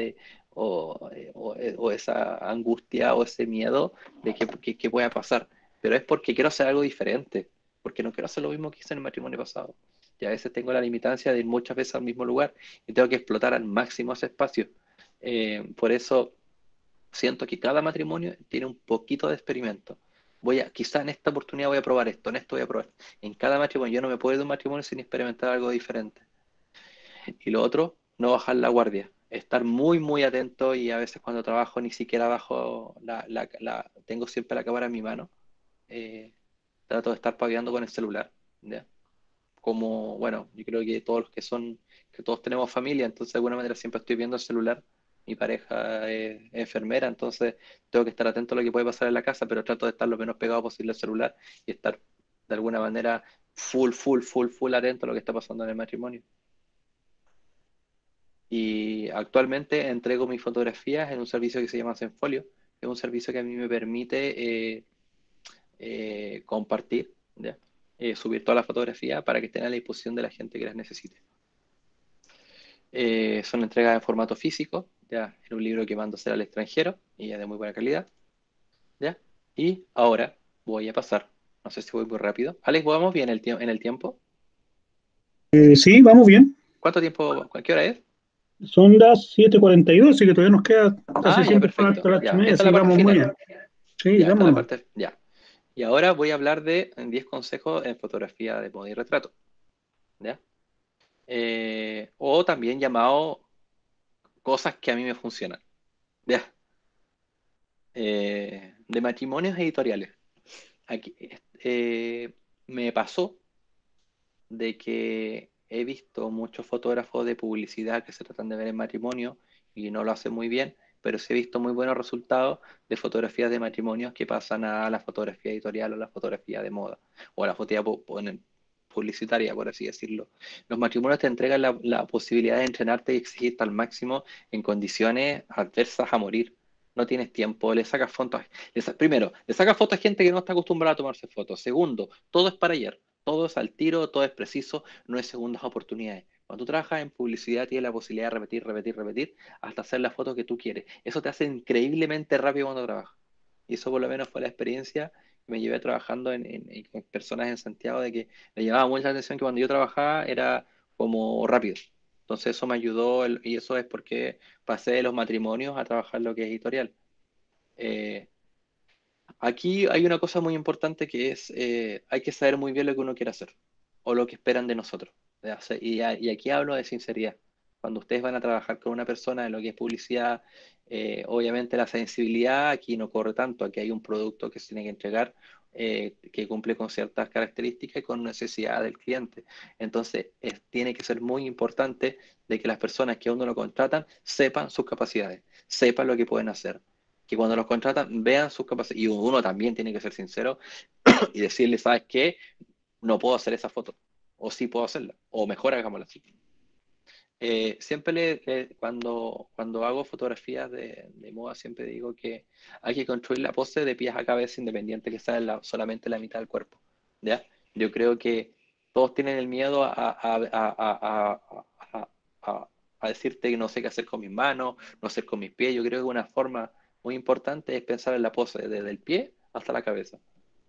o esa angustia o ese miedo de que pueda pasar. Pero es porque quiero hacer algo diferente, porque no quiero hacer lo mismo que hice en el matrimonio pasado. Y a veces tengo la limitancia de ir muchas veces al mismo lugar y tengo que explotar al máximo ese espacio. Por eso siento que cada matrimonio tiene un poquito de experimento. Quizá en esta oportunidad voy a probar esto, en esto voy a probar. En cada matrimonio, yo no me puedo ir de un matrimonio sin experimentar algo diferente. Y lo otro, no bajar la guardia, estar muy, muy atento y a veces cuando trabajo ni siquiera bajo tengo siempre la cámara en mi mano. Eh, Trato de estar paviando con el celular, ¿ya? Como, bueno, yo creo que que todos tenemos familia, entonces de alguna manera siempre estoy viendo el celular. Mi pareja es enfermera, entonces tengo que estar atento a lo que puede pasar en la casa, pero trato de estar lo menos pegado posible al celular y estar de alguna manera full, full, full, full atento a lo que está pasando en el matrimonio. Y actualmente entrego mis fotografías en un servicio que se llama Zenfolio, que es un servicio que a mí me permite compartir, ¿ya? Subir todas las fotografías para que estén a la disposición de la gente que las necesite. Son entregadas en formato físico, ya en un libro que mando a hacer al extranjero y es de muy buena calidad, ¿ya? Y ahora voy a pasar, no sé si voy muy rápido. Alex, ¿vamos bien en el tiempo? Sí, vamos bien. ¿Cuánto tiempo, qué hora es? Son las 7:42, así que todavía nos queda casi Ah, ya, siempre hasta perfecto. las 8:30, Ya, esta es así la que parte vamos muy final. bien. Sí, Ya, esta es la démonos. parte, ya. Y ahora voy a hablar de 10 consejos en fotografía de moda y retrato, ¿ya? O también llamado cosas que a mí me funcionan, ¿ya? De matrimonios editoriales. Aquí, me pasó de que he visto muchos fotógrafos de publicidad que se tratan de ver en matrimonio y no lo hacen muy bien, pero sí he visto muy buenos resultados de fotografías de matrimonios que pasan a la fotografía editorial o la fotografía de moda o a la fotografía publicitaria, por así decirlo. Los matrimonios te entregan la posibilidad de entrenarte y exigirte al máximo en condiciones adversas a morir. No tienes tiempo, le sacas fotos. Primero, le sacas fotos a gente que no está acostumbrada a tomarse fotos. Segundo, todo es para ayer. Todo es al tiro, todo es preciso, no hay segundas oportunidades. Cuando tú trabajas en publicidad tienes la posibilidad de repetir, repetir, repetir hasta hacer la foto que tú quieres. Eso te hace increíblemente rápido cuando trabajas. Y eso por lo menos fue la experiencia que me llevé trabajando con personas en Santiago, de que me llamaba mucha la atención que cuando yo trabajaba era como rápido. Entonces eso me ayudó y eso es porque pasé de los matrimonios a trabajar lo que es editorial. Eh, Aquí hay una cosa muy importante que es, hay que saber muy bien lo que uno quiere hacer o lo que esperan de nosotros. ¿Ya? Y aquí hablo de sinceridad. Cuando ustedes van a trabajar con una persona en lo que es publicidad, obviamente la sensibilidad aquí no corre tanto. Aquí hay un producto que se tiene que entregar que cumple con ciertas características y con necesidad del cliente. Entonces, tiene que ser muy importante de que las personas que a uno lo contratan sepan sus capacidades, sepan lo que pueden hacer, que cuando los contratan vean sus capacidades. Y uno también tiene que ser sincero y decirle, ¿sabes qué? No puedo hacer esa foto. O sí puedo hacerla. O mejor hagámosla así. Siempre cuando hago fotografías de moda, siempre digo que hay que construir la pose de pies a cabeza independiente que sea solamente la mitad del cuerpo. ¿Ya? Yo creo que todos tienen el miedo a decirte que no sé qué hacer con mis manos, no sé con mis pies. Yo creo que una forma muy importante es pensar en la pose desde el pie hasta la cabeza.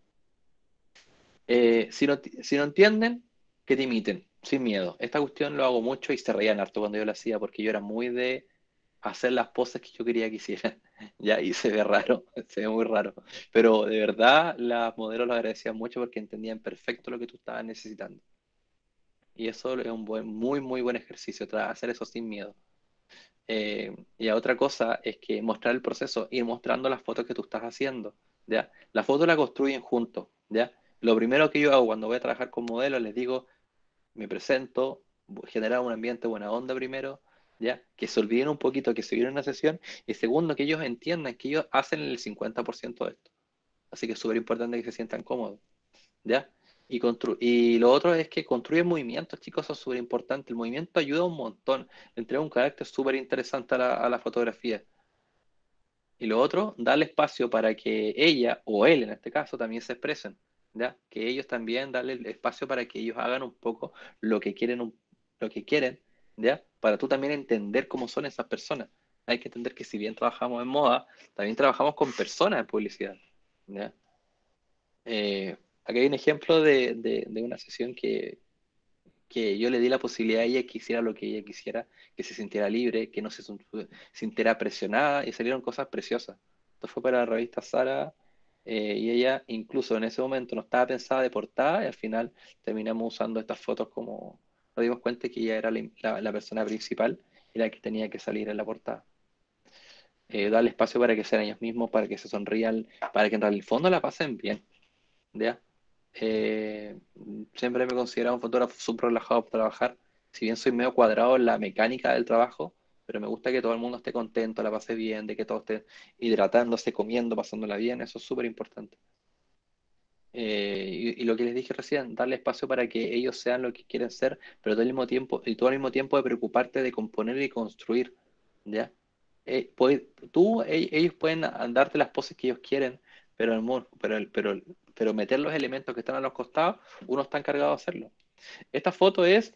Si no entienden, que te imiten, sin miedo. Esta cuestión lo hago mucho y se reían harto cuando yo lo hacía, porque yo era muy de hacer las poses que yo quería que hicieran. Ya, y se ve raro, se ve muy raro. Pero de verdad, las modelos lo agradecían mucho porque entendían perfecto lo que tú estabas necesitando. Y eso es un muy, muy buen ejercicio, hacer eso sin miedo. Y la otra cosa es que mostrar el proceso, ir mostrando las fotos que tú estás haciendo, ¿ya? La foto la construyen juntos, ¿ya? Lo primero que yo hago cuando voy a trabajar con modelos, les digo, me presento, generar un ambiente buena onda primero, ¿ya? Que se olviden un poquito que se viene una sesión, y segundo, que ellos entiendan que ellos hacen el 50% de esto. Así que es súper importante que se sientan cómodos, ¿ya? Y lo otro es que construyen movimientos, chicos, eso es súper importante. El movimiento ayuda un montón, le entrega un carácter súper interesante a la fotografía. Y lo otro, darle espacio para que ella o él, en este caso, también se expresen, ¿ya? Que ellos también darle el espacio para que ellos hagan un poco lo que quieren, lo que quieren, ¿ya? Para tú también entender cómo son esas personas. Hay que entender que si bien trabajamos en moda, también trabajamos con personas en publicidad, ¿ya? Aquí hay un ejemplo de una sesión que yo le di la posibilidad a ella que hiciera lo que ella quisiera, que se sintiera libre, que no se sintiera presionada y salieron cosas preciosas. Esto fue para la revista Sara y ella incluso en ese momento no estaba pensada de portada y al final terminamos usando estas fotos como nos dimos cuenta que ella era la persona principal y la que tenía que salir en la portada. Darle espacio para que sean ellos mismos, para que se sonrían, para que en el fondo la pasen bien, ¿ya? Eh, Siempre me he considerado un fotógrafo súper relajado para trabajar. Si bien soy medio cuadrado en la mecánica del trabajo, pero me gusta que todo el mundo esté contento, la pase bien, de que todo esté hidratándose, comiendo, pasándola bien. Eso es súper importante. Y lo que les dije recién, darle espacio para que ellos sean lo que quieren ser, pero todo al mismo tiempo de preocuparte de componer y construir, ¿ya? Ellos pueden darte las poses que ellos quieren, pero, pero meter los elementos que están a los costados, uno está encargado de hacerlo. Esta foto es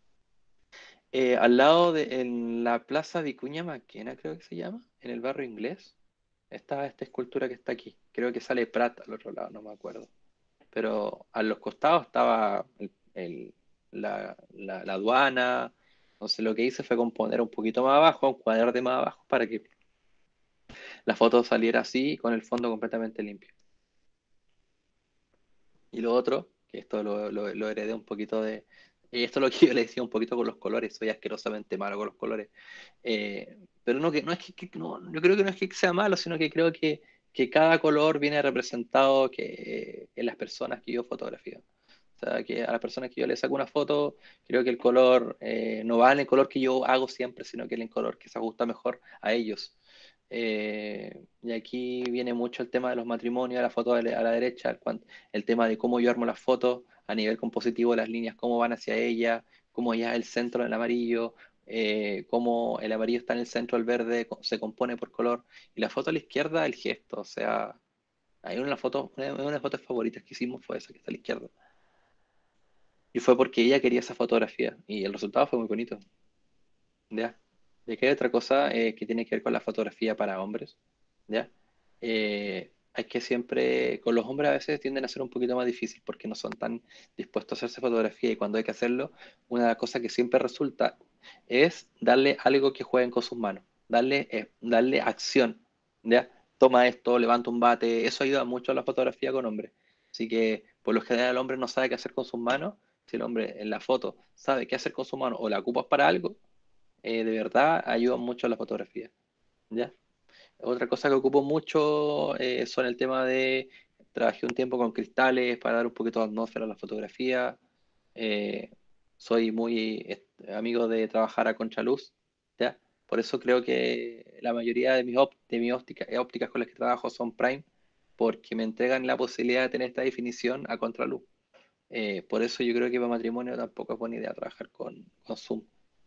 al lado en la Plaza Vicuña Maquena, creo que se llama, en el barrio inglés. Esta escultura que está aquí. Creo que sale Prat al otro lado, no me acuerdo. Pero a los costados estaba el la aduana. Entonces lo que hice fue componer un poquito más abajo, un cuadrante más abajo, para que la foto saliera así, con el fondo completamente limpio. Y lo otro, que esto lo heredé un poquito de... Y esto es lo que yo le decía un poquito con los colores, soy asquerosamente malo con los colores. Pero no, no es no, yo creo que no es que sea malo, sino que creo que cada color viene representado en las personas que yo fotografío. O sea, que a las personas que yo les saco una foto, creo que el color no va en el color que yo hago siempre, sino que en el color que se ajusta mejor a ellos. Y aquí viene mucho el tema de los matrimonios, la foto a la derecha, el tema de cómo yo armo las fotos a nivel compositivo, las líneas, cómo van hacia ella, cómo ya el centro del amarillo, cómo el amarillo está en el centro, el verde se compone por color, y la foto a la izquierda, el gesto, o sea, hay una de las fotos favoritas que hicimos fue esa que está a la izquierda. Y fue porque ella quería esa fotografía, y el resultado fue muy bonito. ¿Ya? Y aquí hay otra cosa que tiene que ver con la fotografía para hombres, ¿ya? Hay que siempre, con los hombres a veces tienden a ser un poquito más difícil porque no son tan dispuestos a hacerse fotografía y cuando hay que hacerlo, una cosa que siempre resulta es darle algo que jueguen con sus manos, darle acción, ¿ya? Toma esto, levanta un bate, eso ayuda mucho a la fotografía con hombres. Así que por lo general el hombre no sabe qué hacer con sus manos, si el hombre en la foto sabe qué hacer con sus manos o la ocupas para algo, de verdad ayudan mucho a la fotografía, ¿ya? Otra cosa que ocupo mucho son el tema de, trabajé un tiempo con cristales para dar un poquito de atmósfera a la fotografía. Eh, Soy muy amigo de trabajar a contraluz, ¿ya? Por eso creo que la mayoría de mis ópticas con las que trabajo son prime, porque me entregan la posibilidad de tener esta definición a contraluz. Por eso yo creo que para matrimonio tampoco es buena idea trabajar con zoom.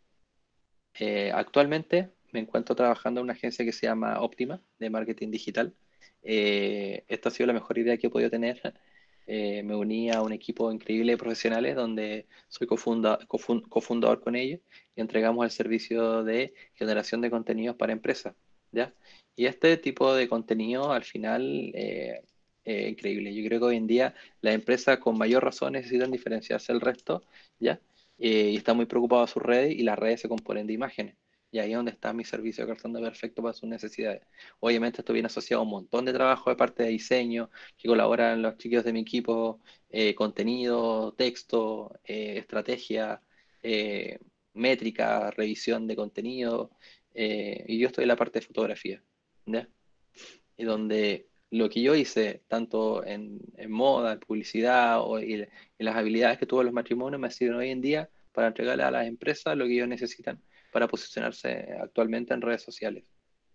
Actualmente me encuentro trabajando en una agencia que se llama Optima, de marketing digital. Esta ha sido la mejor idea que he podido tener. Me uní a un equipo increíble de profesionales donde soy cofundador con ellos y entregamos el servicio de generación de contenidos para empresas, ¿ya? Y este tipo de contenido al final es increíble. Yo creo que hoy en día las empresas con mayor razón necesitan diferenciarse del resto, ¿ya? Y está muy preocupado de sus redes y las redes se componen de imágenes. Y ahí es donde está mi servicio cartón perfecto para sus necesidades. Obviamente esto viene asociado a un montón de trabajo de parte de diseño, que colaboran los chicos de mi equipo, contenido, texto, estrategia, eh, métrica, revisión de contenido, y yo estoy en la parte de fotografía, ¿ya? Y donde lo que yo hice, tanto en moda, en publicidad y las habilidades que tuve en los matrimonios, me sirven hoy en día para entregarle a las empresas lo que ellos necesitan para posicionarse actualmente en redes sociales.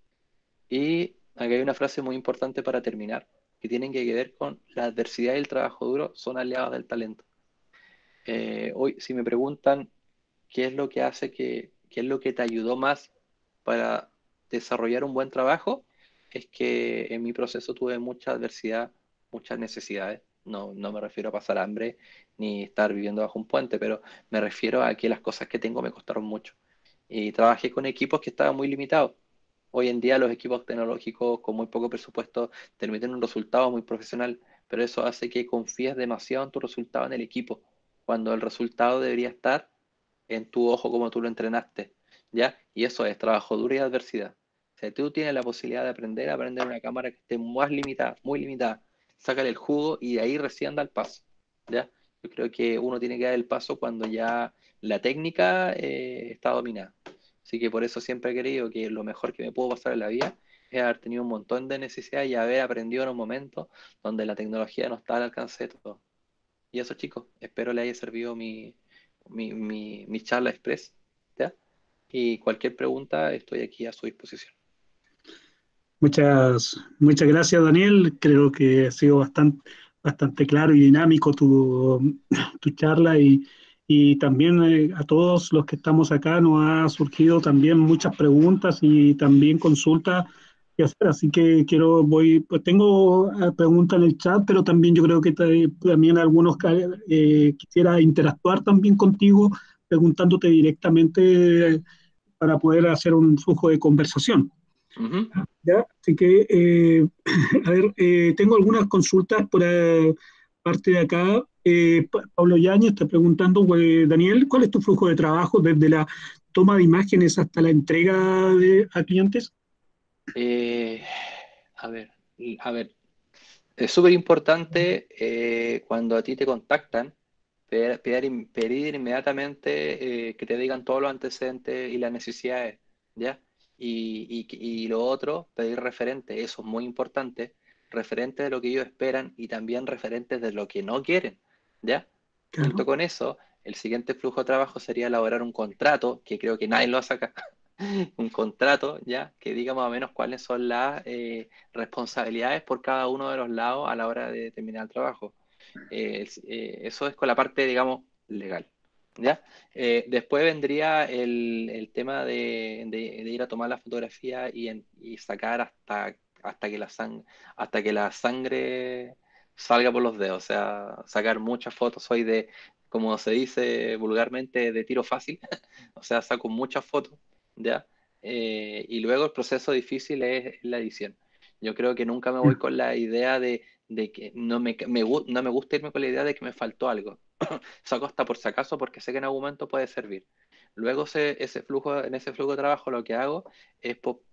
Y aquí hay una frase muy importante para terminar, que tiene que ver con la adversidad y el trabajo duro son aliados del talento. Hoy, si me preguntan qué es lo que qué es lo que te ayudó más para desarrollar un buen trabajo, es que en mi proceso tuve mucha adversidad, muchas necesidades. No, no me refiero a pasar hambre ni estar viviendo bajo un puente, pero me refiero a que las cosas que tengo me costaron mucho. Y trabajé con equipos que estaban muy limitados. Hoy en día los equipos tecnológicos con muy poco presupuesto te permiten un resultado muy profesional, pero eso hace que confíes demasiado en tu resultado en el equipo, cuando el resultado debería estar en tu ojo como tú lo entrenaste, ¿ya? Y eso es trabajo duro y adversidad. O sea, tú tienes la posibilidad de aprender una cámara que esté más limitada, muy limitada, sácale el jugo y de ahí recién da el paso, ¿ya? Yo creo que uno tiene que dar el paso cuando ya la técnica está dominada. Así que por eso siempre he querido que lo mejor que me pudo pasar en la vida es haber tenido un montón de necesidad y haber aprendido en un momento donde la tecnología no está al alcance de todo. Y eso, chicos, espero les haya servido mi charla express, ¿ya? Y cualquier pregunta, estoy aquí a su disposición. Muchas gracias, Daniel. Creo que ha sido bastante claro y dinámico tu charla y también a todos los que estamos acá nos ha surgido también muchas preguntas y también consultas que hacer. Así que pues tengo preguntas en el chat, pero también yo creo que también algunos quisiera interactuar también contigo preguntándote directamente para poder hacer un flujo de conversación. Ujú. ¿Ya? Así que, a ver, tengo algunas consultas por parte de acá. Pablo Yáñez está preguntando, Daniel, ¿cuál es tu flujo de trabajo desde la toma de imágenes hasta la entrega a clientes? Eh, a ver, a ver, es súper importante cuando a ti te contactan, pedir inmediatamente que te digan todos los antecedentes y las necesidades, ¿ya? Y lo otro, pedir referentes, eso es muy importante, referentes de lo que ellos esperan y también referentes de lo que no quieren, ¿ya? Junto Claro, con eso, el siguiente flujo de trabajo sería elaborar un contrato, que creo que nadie lo hace acá, un contrato, ¿ya? Que diga más o menos cuáles son las responsabilidades por cada uno de los lados a la hora de terminar el trabajo. Eso es con la parte, digamos, legal. ¿Ya? Después vendría el tema de ir a tomar la fotografía y sacar hasta que la sangre salga por los dedos. O sea, sacar muchas fotos. Soy de, como se dice vulgarmente, de tiro fácil. O sea, saco muchas fotos. ¿Ya? Y luego el proceso difícil es la edición. Yo creo que nunca me voy con la idea de que no me gusta irme con la idea de que me faltó algo. Saco hasta por si acaso porque sé que en algún momento puede servir. Luego en ese flujo de trabajo lo que hago es,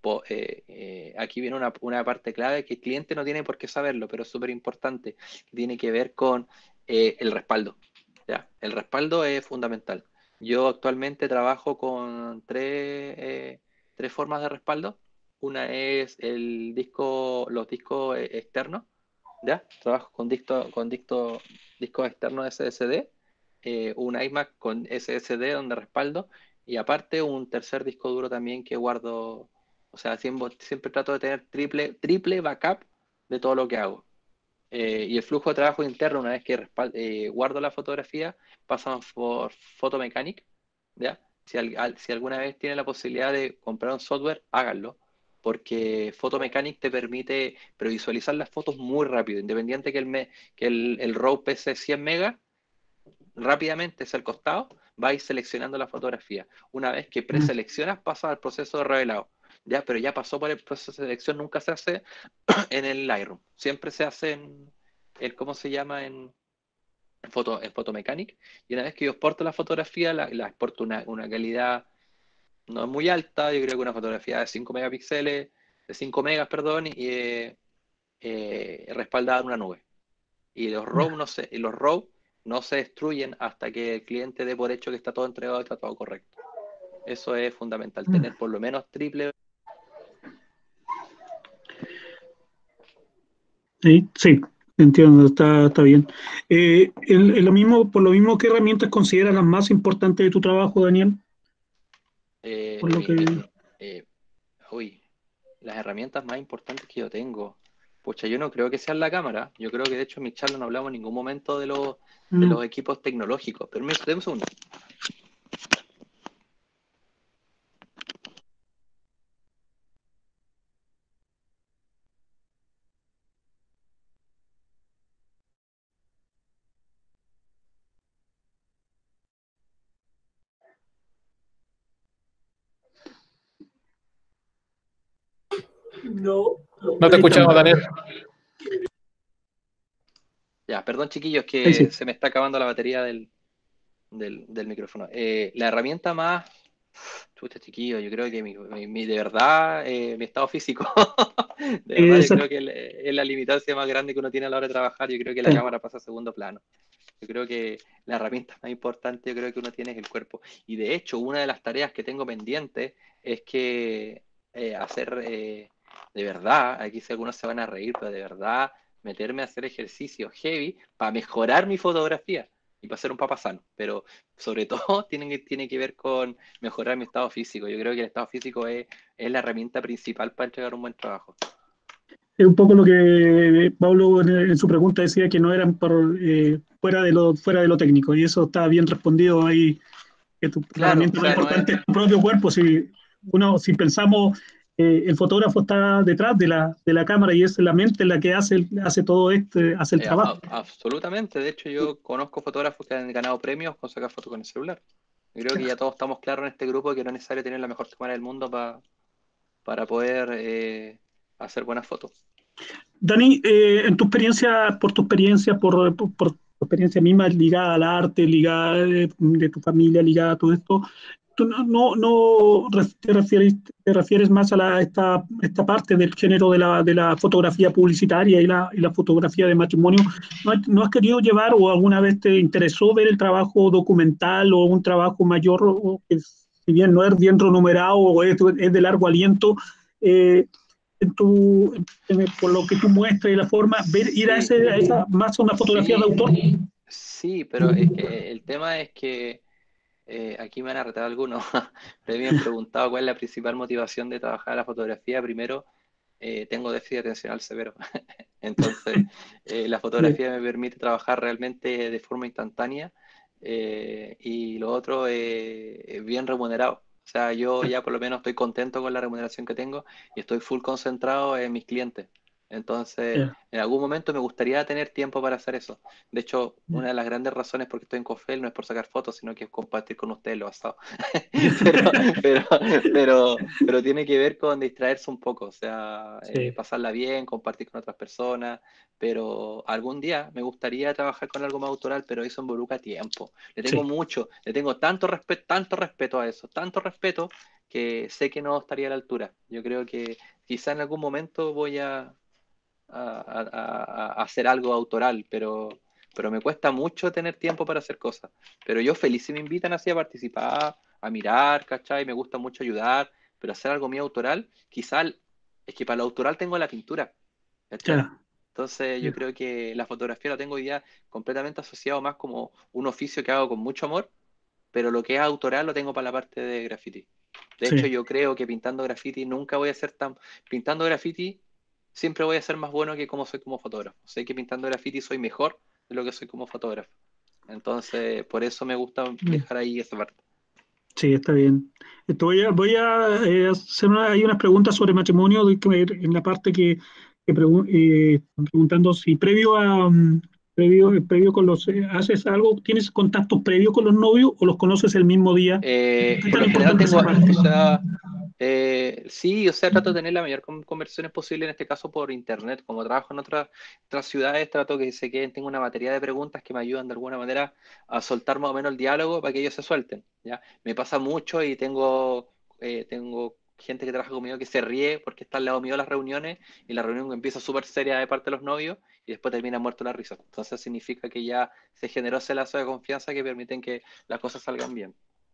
aquí viene una parte clave que el cliente no tiene por qué saberlo, pero es súper importante, que tiene que ver con el respaldo. ¿Ya? El respaldo es fundamental. Yo actualmente trabajo con tres formas de respaldo. Una es los discos externos, ¿ya? Trabajo con discos externos SSD, un iMac con SSD donde respaldo, y aparte un tercer disco duro también que guardo, o sea, siempre trato de tener triple backup de todo lo que hago. Y el flujo de trabajo interno, una vez que guardo la fotografía, pasan por Photomechanic, ¿ya? Si alguna vez tienen la posibilidad de comprar un software, háganlo, porque Photomechanic te permite previsualizar las fotos muy rápido, independiente que el RAW pese 100 megas, rápidamente hacia el costado, vais seleccionando la fotografía. Una vez que preseleccionas, pasa al proceso de revelado. Ya, pero ya pasó por el proceso de selección, nunca se hace en el Lightroom. Siempre se hace ¿cómo se llama? En Photomechanic. Y una vez que yo exporto la fotografía, la exporto una calidad no es muy alta. Yo creo que una fotografía de 5 megapíxeles, de 5 megas, perdón, y respaldada en una nube. Y los RAW no se destruyen hasta que el cliente dé por hecho que está todo entregado y está todo correcto. Eso es fundamental, tener por lo menos triple. sí, sí, entiendo, está bien. Por lo mismo, ¿qué herramientas consideras las más importantes de tu trabajo, Daniel? Por lo que... Eh, uy, las herramientas más importantes que yo tengo. Pucha, yo no creo que sean la cámara. Yo creo que de hecho en mi charla no hablamos en ningún momento de los equipos tecnológicos. Pero deme un segundo. No te Ahí escuchamos, estamos. Daniel. Ya, perdón chiquillos Ahí que sí. se me está acabando la batería del micrófono. La herramienta más, chuta chiquillo, yo creo que de verdad, mi estado físico, de verdad yo Esa- creo que es la limitancia más grande que uno tiene a la hora de trabajar. Yo creo que la sí. cámara pasa a segundo plano. Yo creo que la herramienta más importante, yo creo que uno tiene es el cuerpo. Y de hecho, una de las tareas que tengo pendiente es que hacer de verdad, aquí si algunos se van a reír, pero de verdad meterme a hacer ejercicio heavy para mejorar mi fotografía y para ser un papá sano. Pero sobre todo tiene que ver con mejorar mi estado físico. Yo creo que el estado físico es la herramienta principal para entregar un buen trabajo. Es un poco lo que Pablo en su pregunta decía que no eran fuera de lo técnico, y eso está bien respondido ahí, que la Claro, o herramienta más sea, no es. importante es tu propio cuerpo. Si pensamos, el fotógrafo está detrás de la cámara y es la mente la que hace todo hace el trabajo. Absolutamente. De hecho, yo conozco fotógrafos que han ganado premios con sacar fotos con el celular. Yo creo que ya todos estamos claros en este grupo que no es necesario tener la mejor cámara del mundo para poder hacer buenas fotos. Dani, por tu experiencia, por experiencia misma ligada al arte, ligada de tu familia, ligada a todo esto, tú te refieres más a esta parte del género de la fotografía publicitaria y la fotografía de matrimonio. ¿No has querido llevar o alguna vez te interesó ver el trabajo documental o un trabajo mayor, o que si bien no es bien remunerado o es de largo aliento? eh, por lo que tú muestras y la forma, ir a, Sí, a esa más a una fotografía de sí, autor. sí, pero es que el tema es que aquí me van a retar algunos, pero me han preguntado cuál es la principal motivación de trabajar la fotografía. Primero, tengo déficit atencional severo. Entonces, la fotografía me permite trabajar realmente de forma instantánea, y lo otro, es bien remunerado. O sea, yo ya por lo menos estoy contento con la remuneración que tengo y estoy full concentrado en mis clientes. Entonces, en algún momento me gustaría tener tiempo para hacer eso. De hecho, una de las grandes razones por qué estoy en Cofel no es por sacar fotos, sino que es compartir con ustedes lo pasado. Pero, pero, pero tiene que ver con distraerse un poco, o sea, Sí, pasarla bien, compartir con otras personas, pero algún día me gustaría trabajar con algo más autoral, pero eso involucra tiempo. sí. Le tengo tanto respeto a eso, tanto respeto que sé que no estaría a la altura. Yo creo que quizá en algún momento voy a hacer algo autoral, pero me cuesta mucho tener tiempo para hacer cosas. Pero yo feliz si me invitan así a participar, a mirar, ¿cachai? Me gusta mucho ayudar, pero hacer algo mío autoral, quizá es que para lo autoral tengo la pintura, ¿cachai? Ya, Entonces yo creo que la fotografía la tengo hoy día completamente asociado más como un oficio que hago con mucho amor, pero lo que es autoral lo tengo para la parte de graffiti. De hecho, sí. yo creo que pintando graffiti nunca voy a ser tan... Pintando graffiti siempre voy a ser más bueno que como soy como fotógrafo. Sé que pintando graffiti soy mejor de lo que soy como fotógrafo. Entonces, por eso me gusta dejar ahí esa parte. Sí, está bien. Voy a hacer hay unas preguntas sobre matrimonio en la parte preguntando si previo con haces algo, tienes contactos previos con los novios o los conoces el mismo día. ¿Qué Por tan lo general importante es tengo, esa parte? o sea, sí, o sea, trato de tener la mayor conversaciones posible, en este caso por internet. Como trabajo en otras ciudades, trato que se queden, tengo una batería de preguntas que me ayudan de alguna manera a soltar más o menos el diálogo para que ellos se suelten, ¿ya? Me pasa mucho y tengo gente que trabaja conmigo que se ríe porque está al lado mío en las reuniones y la reunión empieza súper seria de parte de los novios y después termina muerto la risa. Entonces significa que ya se generó ese lazo de confianza que permiten que las cosas salgan bien.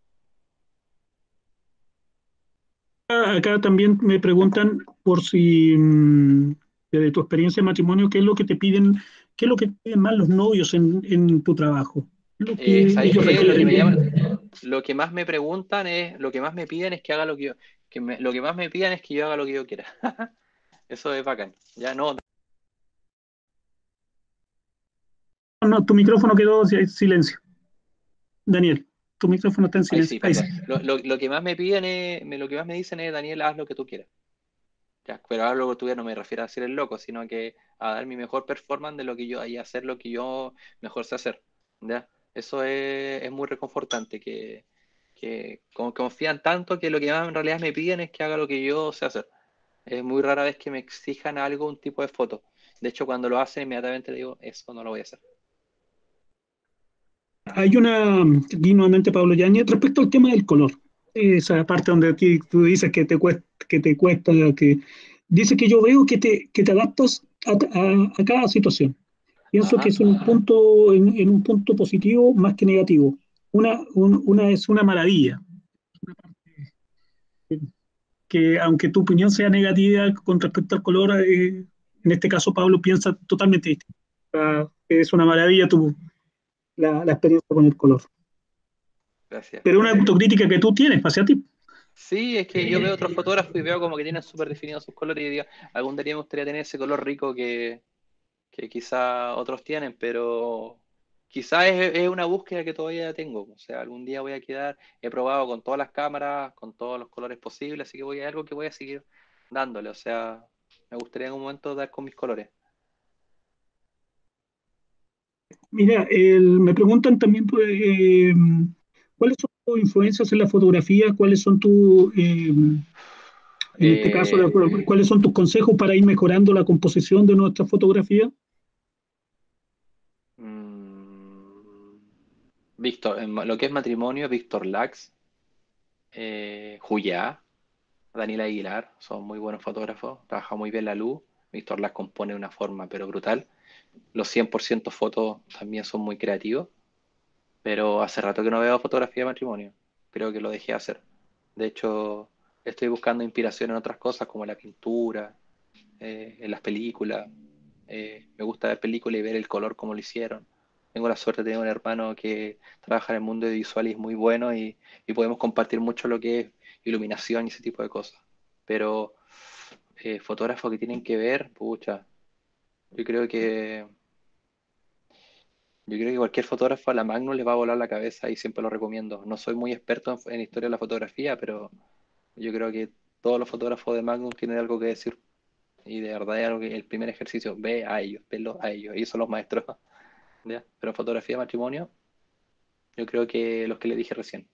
Acá también me preguntan por si, desde tu experiencia de matrimonio, ¿qué es lo que te piden, qué es lo que piden más los novios en tu trabajo? ¿Qué es lo que ¿Sabéis ellos qué? Lo que me llaman, requieren? lo que más me preguntan es, lo que más me piden es que haga lo que yo, lo que más me piden es que yo haga lo que yo quiera. Eso es bacán. Ya no, No, tu micrófono quedó en silencio. Daniel, tu micrófono está en ahí silencio. sí, Ahí sí. perdón. Lo que más me piden lo que más me dicen es, Daniel, haz lo que tú quieras. Ya, pero haz lo que tú quieras no me refiero a ser el loco, sino que a dar mi mejor performance de lo que yo, y hacer lo que yo mejor sé hacer. ¿Ya? Eso es muy reconfortante, que como confían tanto que lo que más en realidad me piden es que haga lo que yo sé hacer. Es muy rara vez que me exijan algo, un tipo de foto. De hecho, cuando lo hacen, inmediatamente le digo, eso no lo voy a hacer. Hay aquí nuevamente Pablo Yáñez, respecto al tema del color. Esa parte donde aquí tú dices que te cuesta, que dice que yo veo que te adaptas a cada situación. Pienso que Ajá. es un punto, en un punto positivo más que negativo. Una es una maravilla, que aunque tu opinión sea negativa con respecto al color, en este caso Pablo piensa totalmente distinto. Es una maravilla la experiencia con el color. Gracias. Pero una autocrítica que tú tienes hacia ti. Sí, es que yo veo otros fotógrafos y veo como que tienen súper definidos sus colores y digo, algún día me gustaría tener ese color rico que quizá otros tienen, pero quizá es una búsqueda que todavía tengo. O sea, algún día voy a quedar, he probado con todas las cámaras, con todos los colores posibles, así que voy a algo que voy a seguir dándole. O sea, me gustaría en un momento dar con mis colores. Mira, me preguntan también cuáles son tus influencias en la fotografía, en este caso, Eh, cuáles son tus consejos para ir mejorando la composición de nuestra fotografía. Víctor, en lo que es matrimonio, Víctor Lax, Juyá, Daniel Aguilar, son muy buenos fotógrafos, trabaja muy bien la luz. Víctor Lax compone de una forma pero brutal. Los 100% fotos también son muy creativos, pero hace rato que no veo fotografía de matrimonio. Creo que lo dejé de hacer. De hecho, estoy buscando inspiración en otras cosas como la pintura, en las películas. Me gusta ver películas y ver el color como lo hicieron. Tengo la suerte de tener un hermano que trabaja en el mundo visual y es muy bueno y podemos compartir mucho lo que es iluminación y ese tipo de cosas. Pero fotógrafos que tienen que ver, pucha, yo creo que yo creo que cualquier fotógrafo a la Magnum les va a volar la cabeza y siempre lo recomiendo. No soy muy experto en historia de la fotografía, pero yo creo que todos los fotógrafos de Magnum tienen algo que decir. Y de verdad es algo que el primer ejercicio, ve a ellos, venlos a ellos. Ellos son los maestros. ¿Ya? Pero en fotografía de matrimonio, yo creo que los que le dije recién.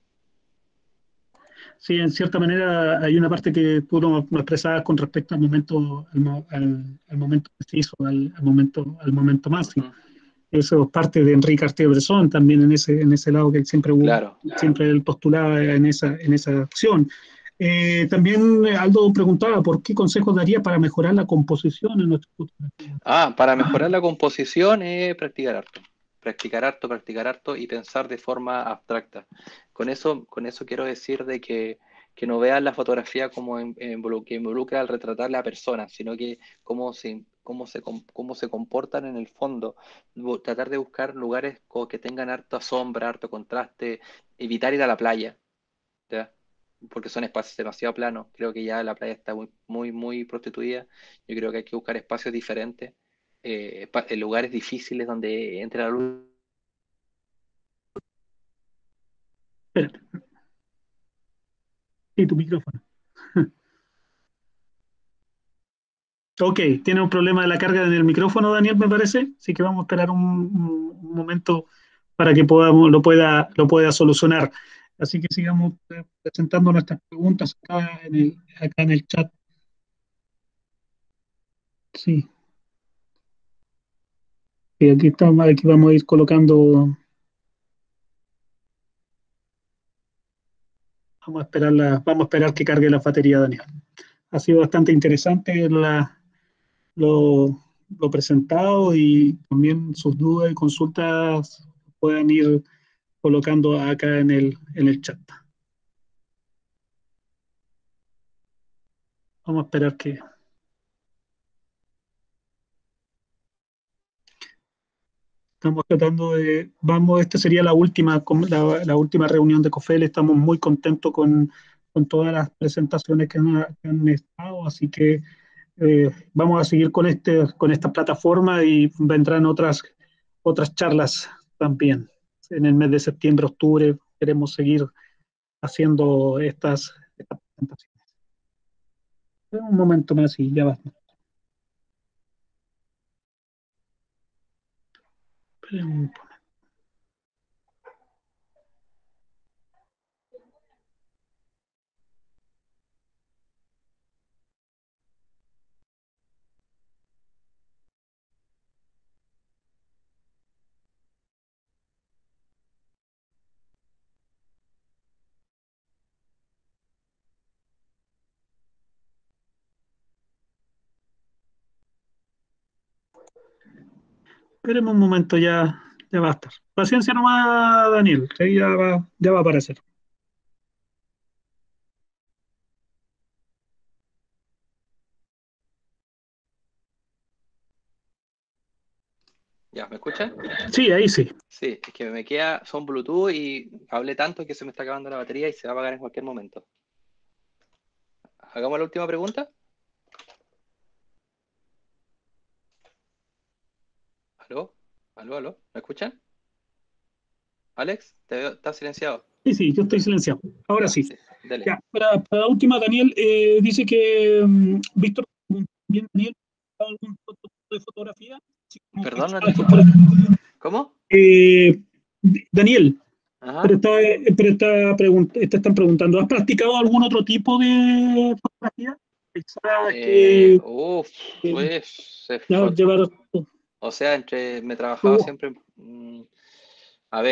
Sí, en cierta manera hay una parte que tú no expresabas con respecto al momento, al momento preciso, al momento máximo. Ujú. Eso es parte de Enrique Cartier-Bresson también en ese lado que siempre Claro. siempre él postulaba en esa acción. También Aldo preguntaba por qué consejos daría para mejorar la composición en nuestra fotografía. Para mejorar la composición es practicar harto. Practicar harto, practicar harto y pensar de forma abstracta. Con eso quiero decir de que no veas la fotografía como que involucra al retratar a la persona, sino que cómo se comportan en el fondo. Tratar de buscar lugares que tengan harta sombra, harto contraste, evitar ir a la playa. ¿Ya? Porque son espacios demasiado planos. Creo que ya la playa está muy, muy, muy prostituida. Yo creo que hay que buscar espacios diferentes, en lugares difíciles donde entre la luz. Espérate, sí, tu micrófono. Ok, tiene un problema de la carga en el micrófono, Daniel, me parece. Así que vamos a esperar un momento para que lo pueda solucionar. Así que sigamos presentando nuestras preguntas acá en el chat. Sí, y aquí estamos, aquí vamos a ir colocando, vamos a esperar que cargue la batería, Daniel. Ha sido bastante interesante lo, lo presentado y también sus dudas y consultas puedan ir colocando acá en el chat. Vamos a esperar que estamos tratando esta sería la última reunión de COFEL, estamos muy contentos con todas las presentaciones que han estado, así que vamos a seguir con esta plataforma y vendrán otras charlas también. En el mes de septiembre, octubre, queremos seguir haciendo estas presentaciones. Un momento más y ya va. Esperemos un momento, ya va a estar. Paciencia nomás, Daniel, que ahí ya va a aparecer. ¿Ya? ¿Me escuchan? Sí, ahí sí. Sí, es que me queda, son Bluetooth y hablé tanto que se me está acabando la batería y se va a apagar en cualquier momento. Hagamos la última pregunta. ¿Aló? ¿Aló? ¿Aló? ¿Me escuchan? Alex, te veo, estás silenciado. Sí, sí, yo estoy silenciado. Ahora Ya, sí. sí, dele. Ya, para la última, Daniel, dice que Víctor, bien, Daniel, ¿algún otro tipo de fotografía? Sí, como Perdón, no te paisajes, escucho. ¿Cómo? Eh, Daniel, Ajá. te están preguntando, ¿has practicado algún otro tipo de fotografía? Paisaje, Uf, eh, pues, llevar, o sea, me he trabajado siempre, a ver,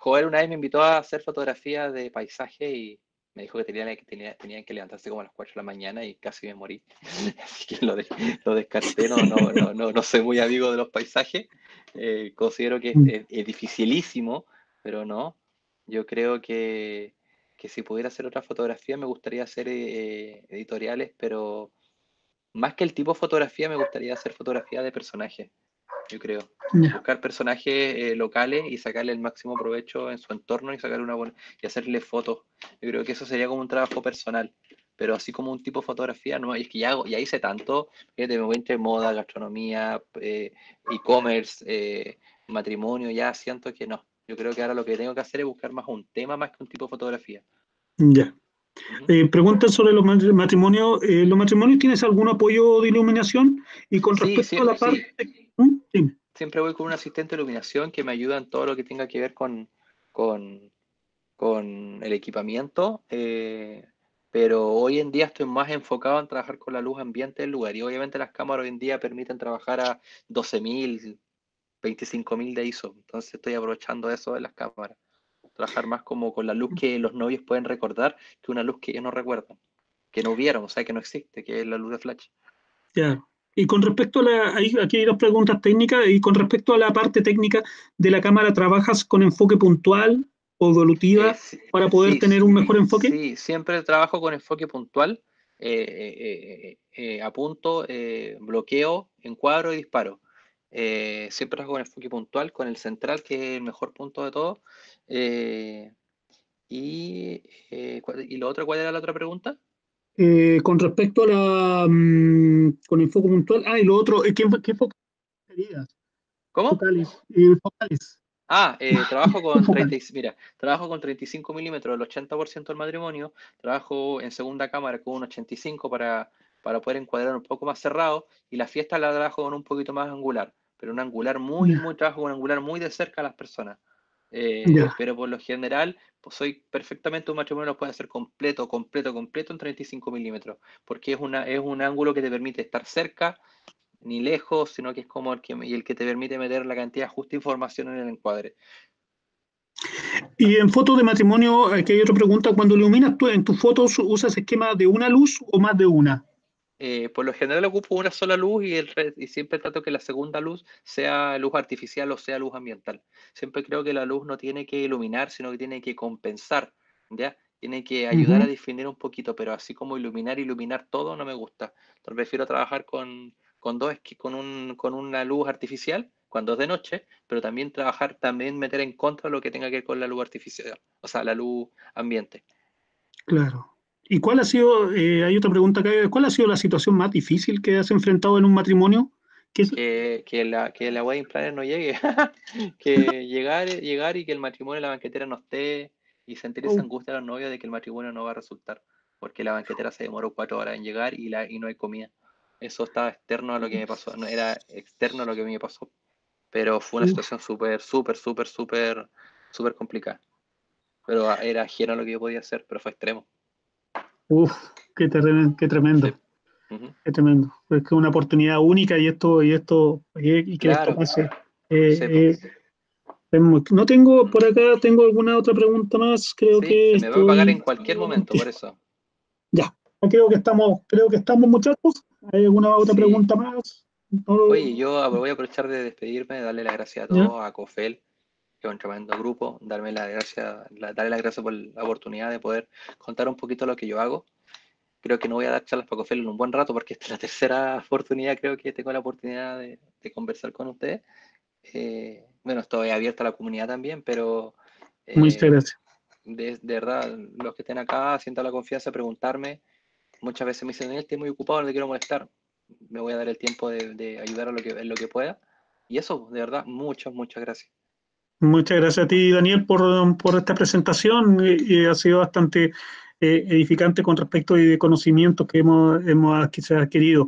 Joel una vez me invitó a hacer fotografías de paisaje y me dijo que tenían que levantarse como a las 4 de la mañana y casi me morí. Así que lo descarté, no soy muy amigo de los paisajes. Considero que es dificilísimo, pero no. Yo creo que si pudiera hacer otra fotografía me gustaría hacer editoriales, pero más que el tipo de fotografía me gustaría hacer fotografía de personajes, yo creo. Ya. Buscar personajes locales y sacarle el máximo provecho en su entorno y sacarle una buena y hacerle fotos. Yo creo que eso sería como un trabajo personal. Pero así como un tipo de fotografía, no, y es que ya hice tanto, fíjate, me voy entre moda, gastronomía, e-commerce, matrimonio, ya siento que no. Yo creo que ahora lo que tengo que hacer es buscar más un tema más que un tipo de fotografía. Ya. Ujú. Preguntan sobre los matrimonios. ¿Los matrimonios tienes algún apoyo de iluminación? Y con Sí, respecto sí, a la sí. parte... ¿Mm? Dime. Siempre voy con un asistente de iluminación que me ayuda en todo lo que tenga que ver con, con el equipamiento, pero hoy en día estoy más enfocado en trabajar con la luz ambiente del lugar y obviamente las cámaras hoy en día permiten trabajar a 12.000, 25.000 de ISO, entonces estoy aprovechando eso de las cámaras, trabajar más como con la luz que los novios pueden recordar que una luz que ellos no recuerdan, que no vieron, o sea, que no existe, que es la luz de flash. Ya. Y con respecto a aquí hay dos preguntas técnicas, y con respecto a la parte técnica de la cámara, ¿trabajas con enfoque puntual o evolutiva Sí, para poder sí, tener un mejor enfoque? sí, siempre trabajo con enfoque puntual, apunto, bloqueo, encuadro y disparo. Siempre trabajo con enfoque puntual, con el central, que es el mejor punto de todo. Eh, y lo otro, ¿cuál era la otra pregunta? Con respecto a con enfoque puntual, y lo otro, ¿qué focales serías? ¿Cómo? Focales. Trabajo ¿Qué con focal? 30, mira, trabajo con 35 milímetros, el 80% del matrimonio, trabajo en segunda cámara con un 85 para poder encuadrar un poco más cerrado, y la fiesta la trabajo con un poquito más angular, pero un angular Ya, trabajo con un angular muy de cerca a las personas. ya. Pero por lo general, pues soy perfectamente un matrimonio lo puede hacer completo en 35 milímetros, porque es un ángulo que te permite estar cerca ni lejos, sino que es como el que te permite meter la cantidad justa de información en el encuadre. Y en fotos de matrimonio, aquí hay otra pregunta. Cuando iluminas tú en tus fotos, ¿usas esquema de una luz o más de una? Por lo general ocupo una sola luz y siempre trato que la segunda luz sea luz artificial o sea luz ambiental. Siempre creo que la luz no tiene que iluminar, sino que tiene que compensar, ¿ya? Tiene que ayudar a Ujú. definir un poquito, pero así como iluminar todo no me gusta. Entonces prefiero trabajar con una luz artificial cuando es de noche, pero también meter en contra lo que tenga que ver con la luz artificial, o sea, la luz ambiente. Claro. ¿Y cuál ha sido, hay otra pregunta acá, cuál ha sido la situación más difícil que has enfrentado en un matrimonio? ¿Qué es- Que la wedding planner no llegue, que llegar y que el matrimonio y la banquetera no esté y sentir esa oh, angustia a los novios de que el matrimonio no va a resultar, porque la banquetera se demoró 4 horas en llegar y no hay comida. Eso estaba externo a lo que me pasó, no era externo a lo que a mí me pasó, pero fue una uf, situación súper complicada, pero era ajeno a lo que yo podía hacer, pero fue extremo. uf, qué Sí. tremendo, Ujú. qué tremendo. Es que es una oportunidad única y que esto Claro, pase. sepo. No tengo, por acá tengo alguna otra pregunta más, creo Sí, que se me va a pagar estoy en cualquier momento, por eso. ya. Creo que estamos muchachos. ¿Hay alguna otra Sí. pregunta más? No, Oye, yo voy a aprovechar de despedirme, darle las gracias a ya. todos, a Cofel, que es un tremendo grupo, darle las gracias por la oportunidad de poder contar un poquito lo que yo hago. Creo que no voy a dar charlas para Cofel en un buen rato porque esta es la tercera oportunidad, creo que tengo la oportunidad de conversar con ustedes. Bueno, estoy abierto a la comunidad también, pero Muchas eh, gracias. de verdad, los que estén acá, sientan la confianza de preguntarme. Muchas veces me dicen, estoy muy ocupado, no te quiero molestar. Me voy a dar el tiempo de ayudar en lo que pueda. Y eso, de verdad, muchas gracias. Muchas gracias a ti, Daniel, por esta presentación. Y ha sido bastante edificante con respecto y de conocimientos que hemos quizás adquirido.